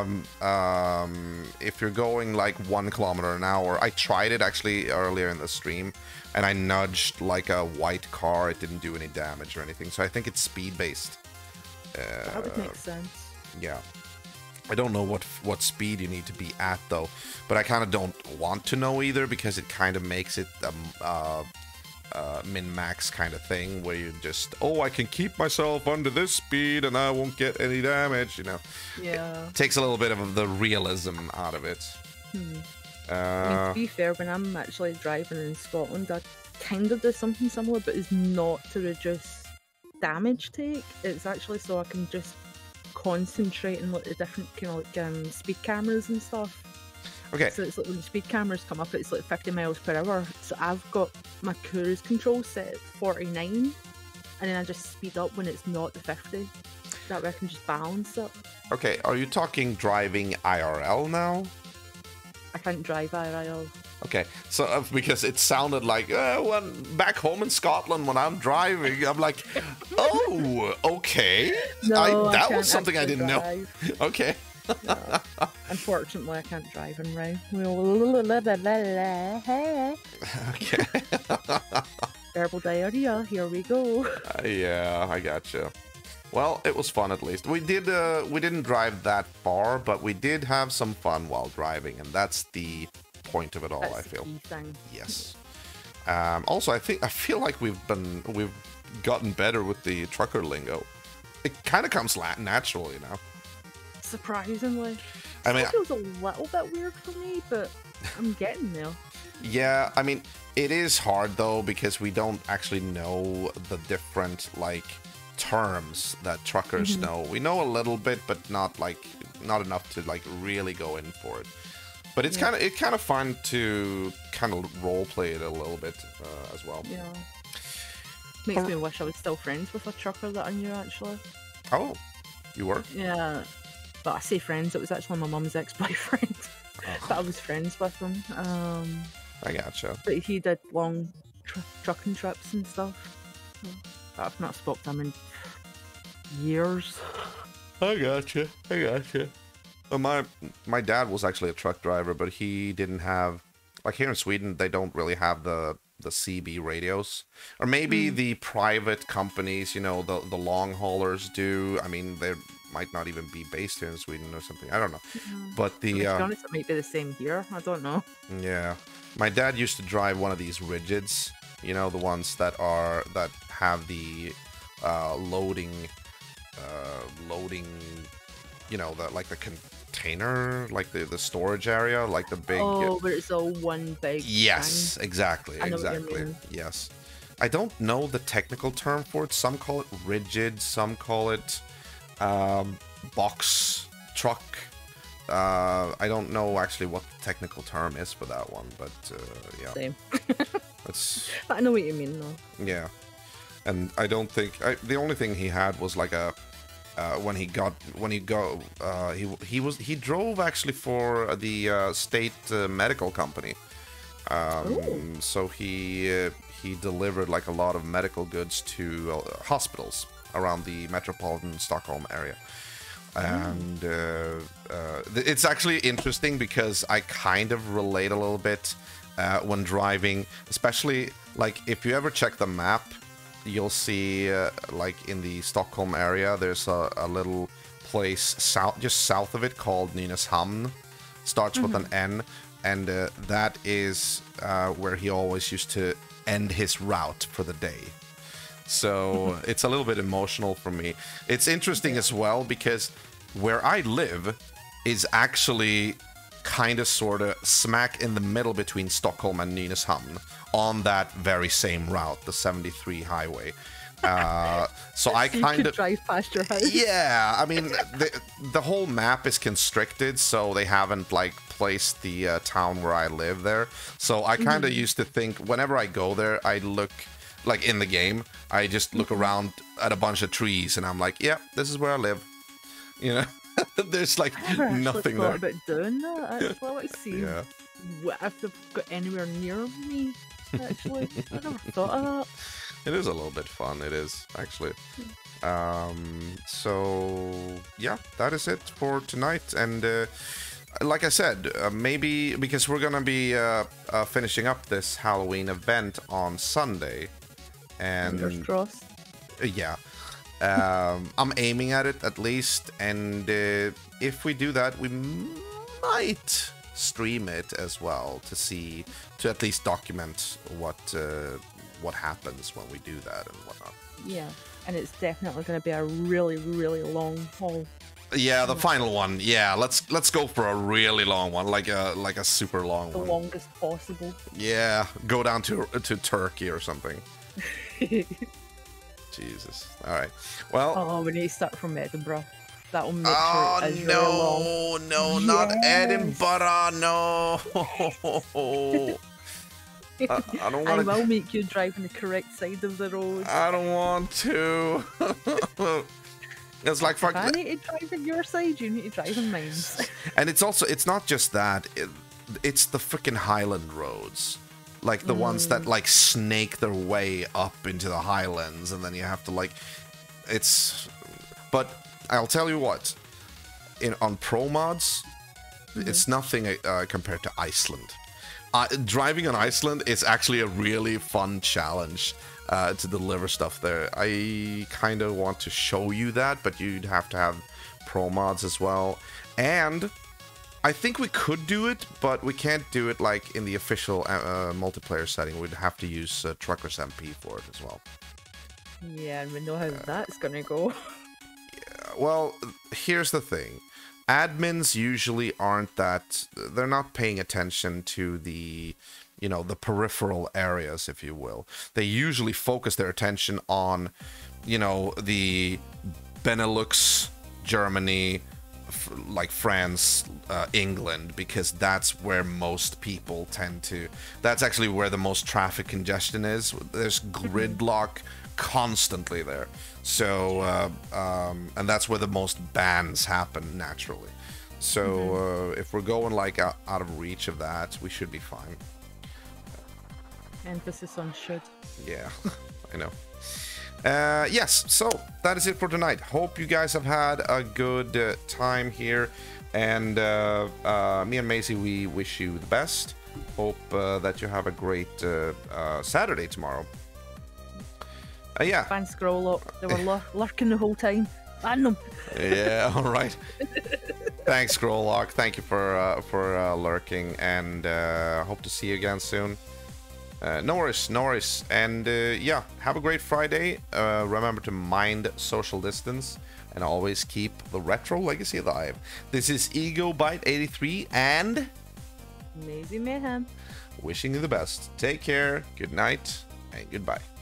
if you're going like 1 kilometer an hour, I tried it actually earlier in the stream, and I nudged like a white car. It didn't do any damage or anything, so I think it's speed based. That would make sense. Yeah. I don't know what speed you need to be at, though, but I kind of don't want to know either, because it kind of makes it min-max kind of thing, where you just, oh, I can keep myself under this speed and I won't get any damage, you know. Yeah. It takes a little bit of the realism out of it. I mean, to be fair, when I'm actually driving in Scotland, I kind of do something similar, but it's not to reduce damage take. It's actually so I can just concentrate on like the different kind of like speed cameras and stuff. Okay. So it's like when the speed cameras come up, it's like 50 miles per hour. So I've got my cruise control set at 49, and then I just speed up when it's not the 50. That way I can just balance it. Okay, are you talking driving IRL now? I can't drive IRL. Okay, so because it sounded like when back home in Scotland when I'm driving, I'm like, oh, okay. No, that was something I didn't drive. know. Okay. No. Unfortunately, I can't drive and ride. Okay. Verbal diarrhea. Here we go. Yeah, I gotcha. Well, it was fun at least. We didn't drive that far, but we did have some fun while driving, and that's the point of it all. That's I the feel. key thing. Yes. Also, I feel like we've gotten better with the trucker lingo. It kind of comes naturally now. Surprisingly. I mean, it feels a little bit weird for me, but I'm getting there. Yeah, I mean, it is hard though because we don't actually know the different like terms that truckers know. We know a little bit, but not enough to like really go in for it. But it's kind of fun to kind of role play it a little bit as well. Yeah. Makes me wish I was still friends with a trucker that I knew actually. Oh, you were? Yeah. But I say friends, it was actually my mum's ex-boyfriend. But I was friends with him. I gotcha. But he did long trucking trips and stuff. So I've not spoken to him in years. I gotcha. Well, my dad was actually a truck driver, but he didn't have, like here in Sweden, they don't really have the CB radios, or maybe the private companies, you know, the long haulers do. I mean, they might not even be based here in Sweden or something. I don't know. But the to be honest, it might be the same here. I don't know. Yeah, my dad used to drive one of these rigids. You know, the ones that have the loading. You know, like the container, like the storage area, like the big. Oh, but it's all one big. Yes, thing. exactly. Yes. I don't know the technical term for it. Some call it rigid. Some call it box truck. I don't know actually what the technical term is for that one, but yeah. Same. That's. But I know what you mean, though. Yeah, and I don't think the only thing he had was like a. He drove actually for the state medical company. So he delivered like a lot of medical goods to hospitals around the metropolitan Stockholm area. And it's actually interesting because I kind of relate a little bit when driving, especially like if you ever check the map. You'll see, like in the Stockholm area, there's a little place just south of it called Nynäshamn. Starts with an N, and that is where he always used to end his route for the day. So it's a little bit emotional for me. It's interesting as well because where I live is actually kind of sort of smack in the middle between Stockholm and Nynäshamn on that very same route, the 73 highway. So I kind of drive past your house. Yeah, I mean the whole map is constricted, so they haven't like placed the town where I live there. So I kind of used to think whenever I go there, I look like in the game, I just look around at a bunch of trees, and I'm like, yeah, this is where I live. You know. There's like nothing there. About doing that. Actually, I want to see if they've got anywhere near me. Actually, I never thought of that. It is a little bit fun. It is actually. So yeah, that is it for tonight. And like I said, maybe because we're gonna be finishing up this Hauloween event on Sunday, and Fingers crossed. Yeah. I'm aiming at it at least, and if we do that, we might stream it as well to at least document what what happens when we do that and whatnot. Yeah, and it's definitely going to be a really, really long haul. Yeah, the final one. Yeah, let's go for a really long one, like a super long one. The longest possible. Yeah, go down to Turkey or something. Jesus. All right. Well. Oh, we need to start from Edinburgh. That'll make sure it is really long. No, not Edinburgh. No. I don't want to. I will make you drive on the correct side of the road. I don't want to. It's like fuck. I need to drive on your side. You need to drive on mine. And it's not just that. It's the freaking Highland roads, like the ones that like snake their way up into the Highlands, and then you have to like. But I'll tell you what. On pro mods, it's nothing compared to Iceland. Driving on Iceland is actually a really fun challenge to deliver stuff there. I kind of want to show you that, but you'd have to have pro mods as well. And I think we could do it, but we can't do it like in the official multiplayer setting. We'd have to use Truckers MP for it as well. Yeah, and we know how that's gonna go. Yeah, well, here's the thing. Admins usually aren't that, they're not paying attention to the, the peripheral areas, if you will. They usually focus their attention on, the Benelux, Germany, like France, England, because that's where most people tend to, that's actually where the most traffic congestion is. There's gridlock constantly there. So, and that's where the most bans happen naturally. So, if we're going like out of reach of that, we should be fine. Emphasis on should. Yeah, I know. Yes, so that is it for tonight. Hope you guys have had a good time here. And me and Maisie, we wish you the best. Hope that you have a great Saturday tomorrow. Yeah. Thanks, Scrolllock. They were lurking the whole time. Ban them. Yeah, all right. Thanks, Scrolllock. Thank you for lurking, and hope to see you again soon. No worries. And yeah, have a great Friday. Remember to mind social distance and always keep the retro legacy alive. This is EgoByte83 and Maisie Mayhem. Wishing you the best. Take care, good night, and goodbye.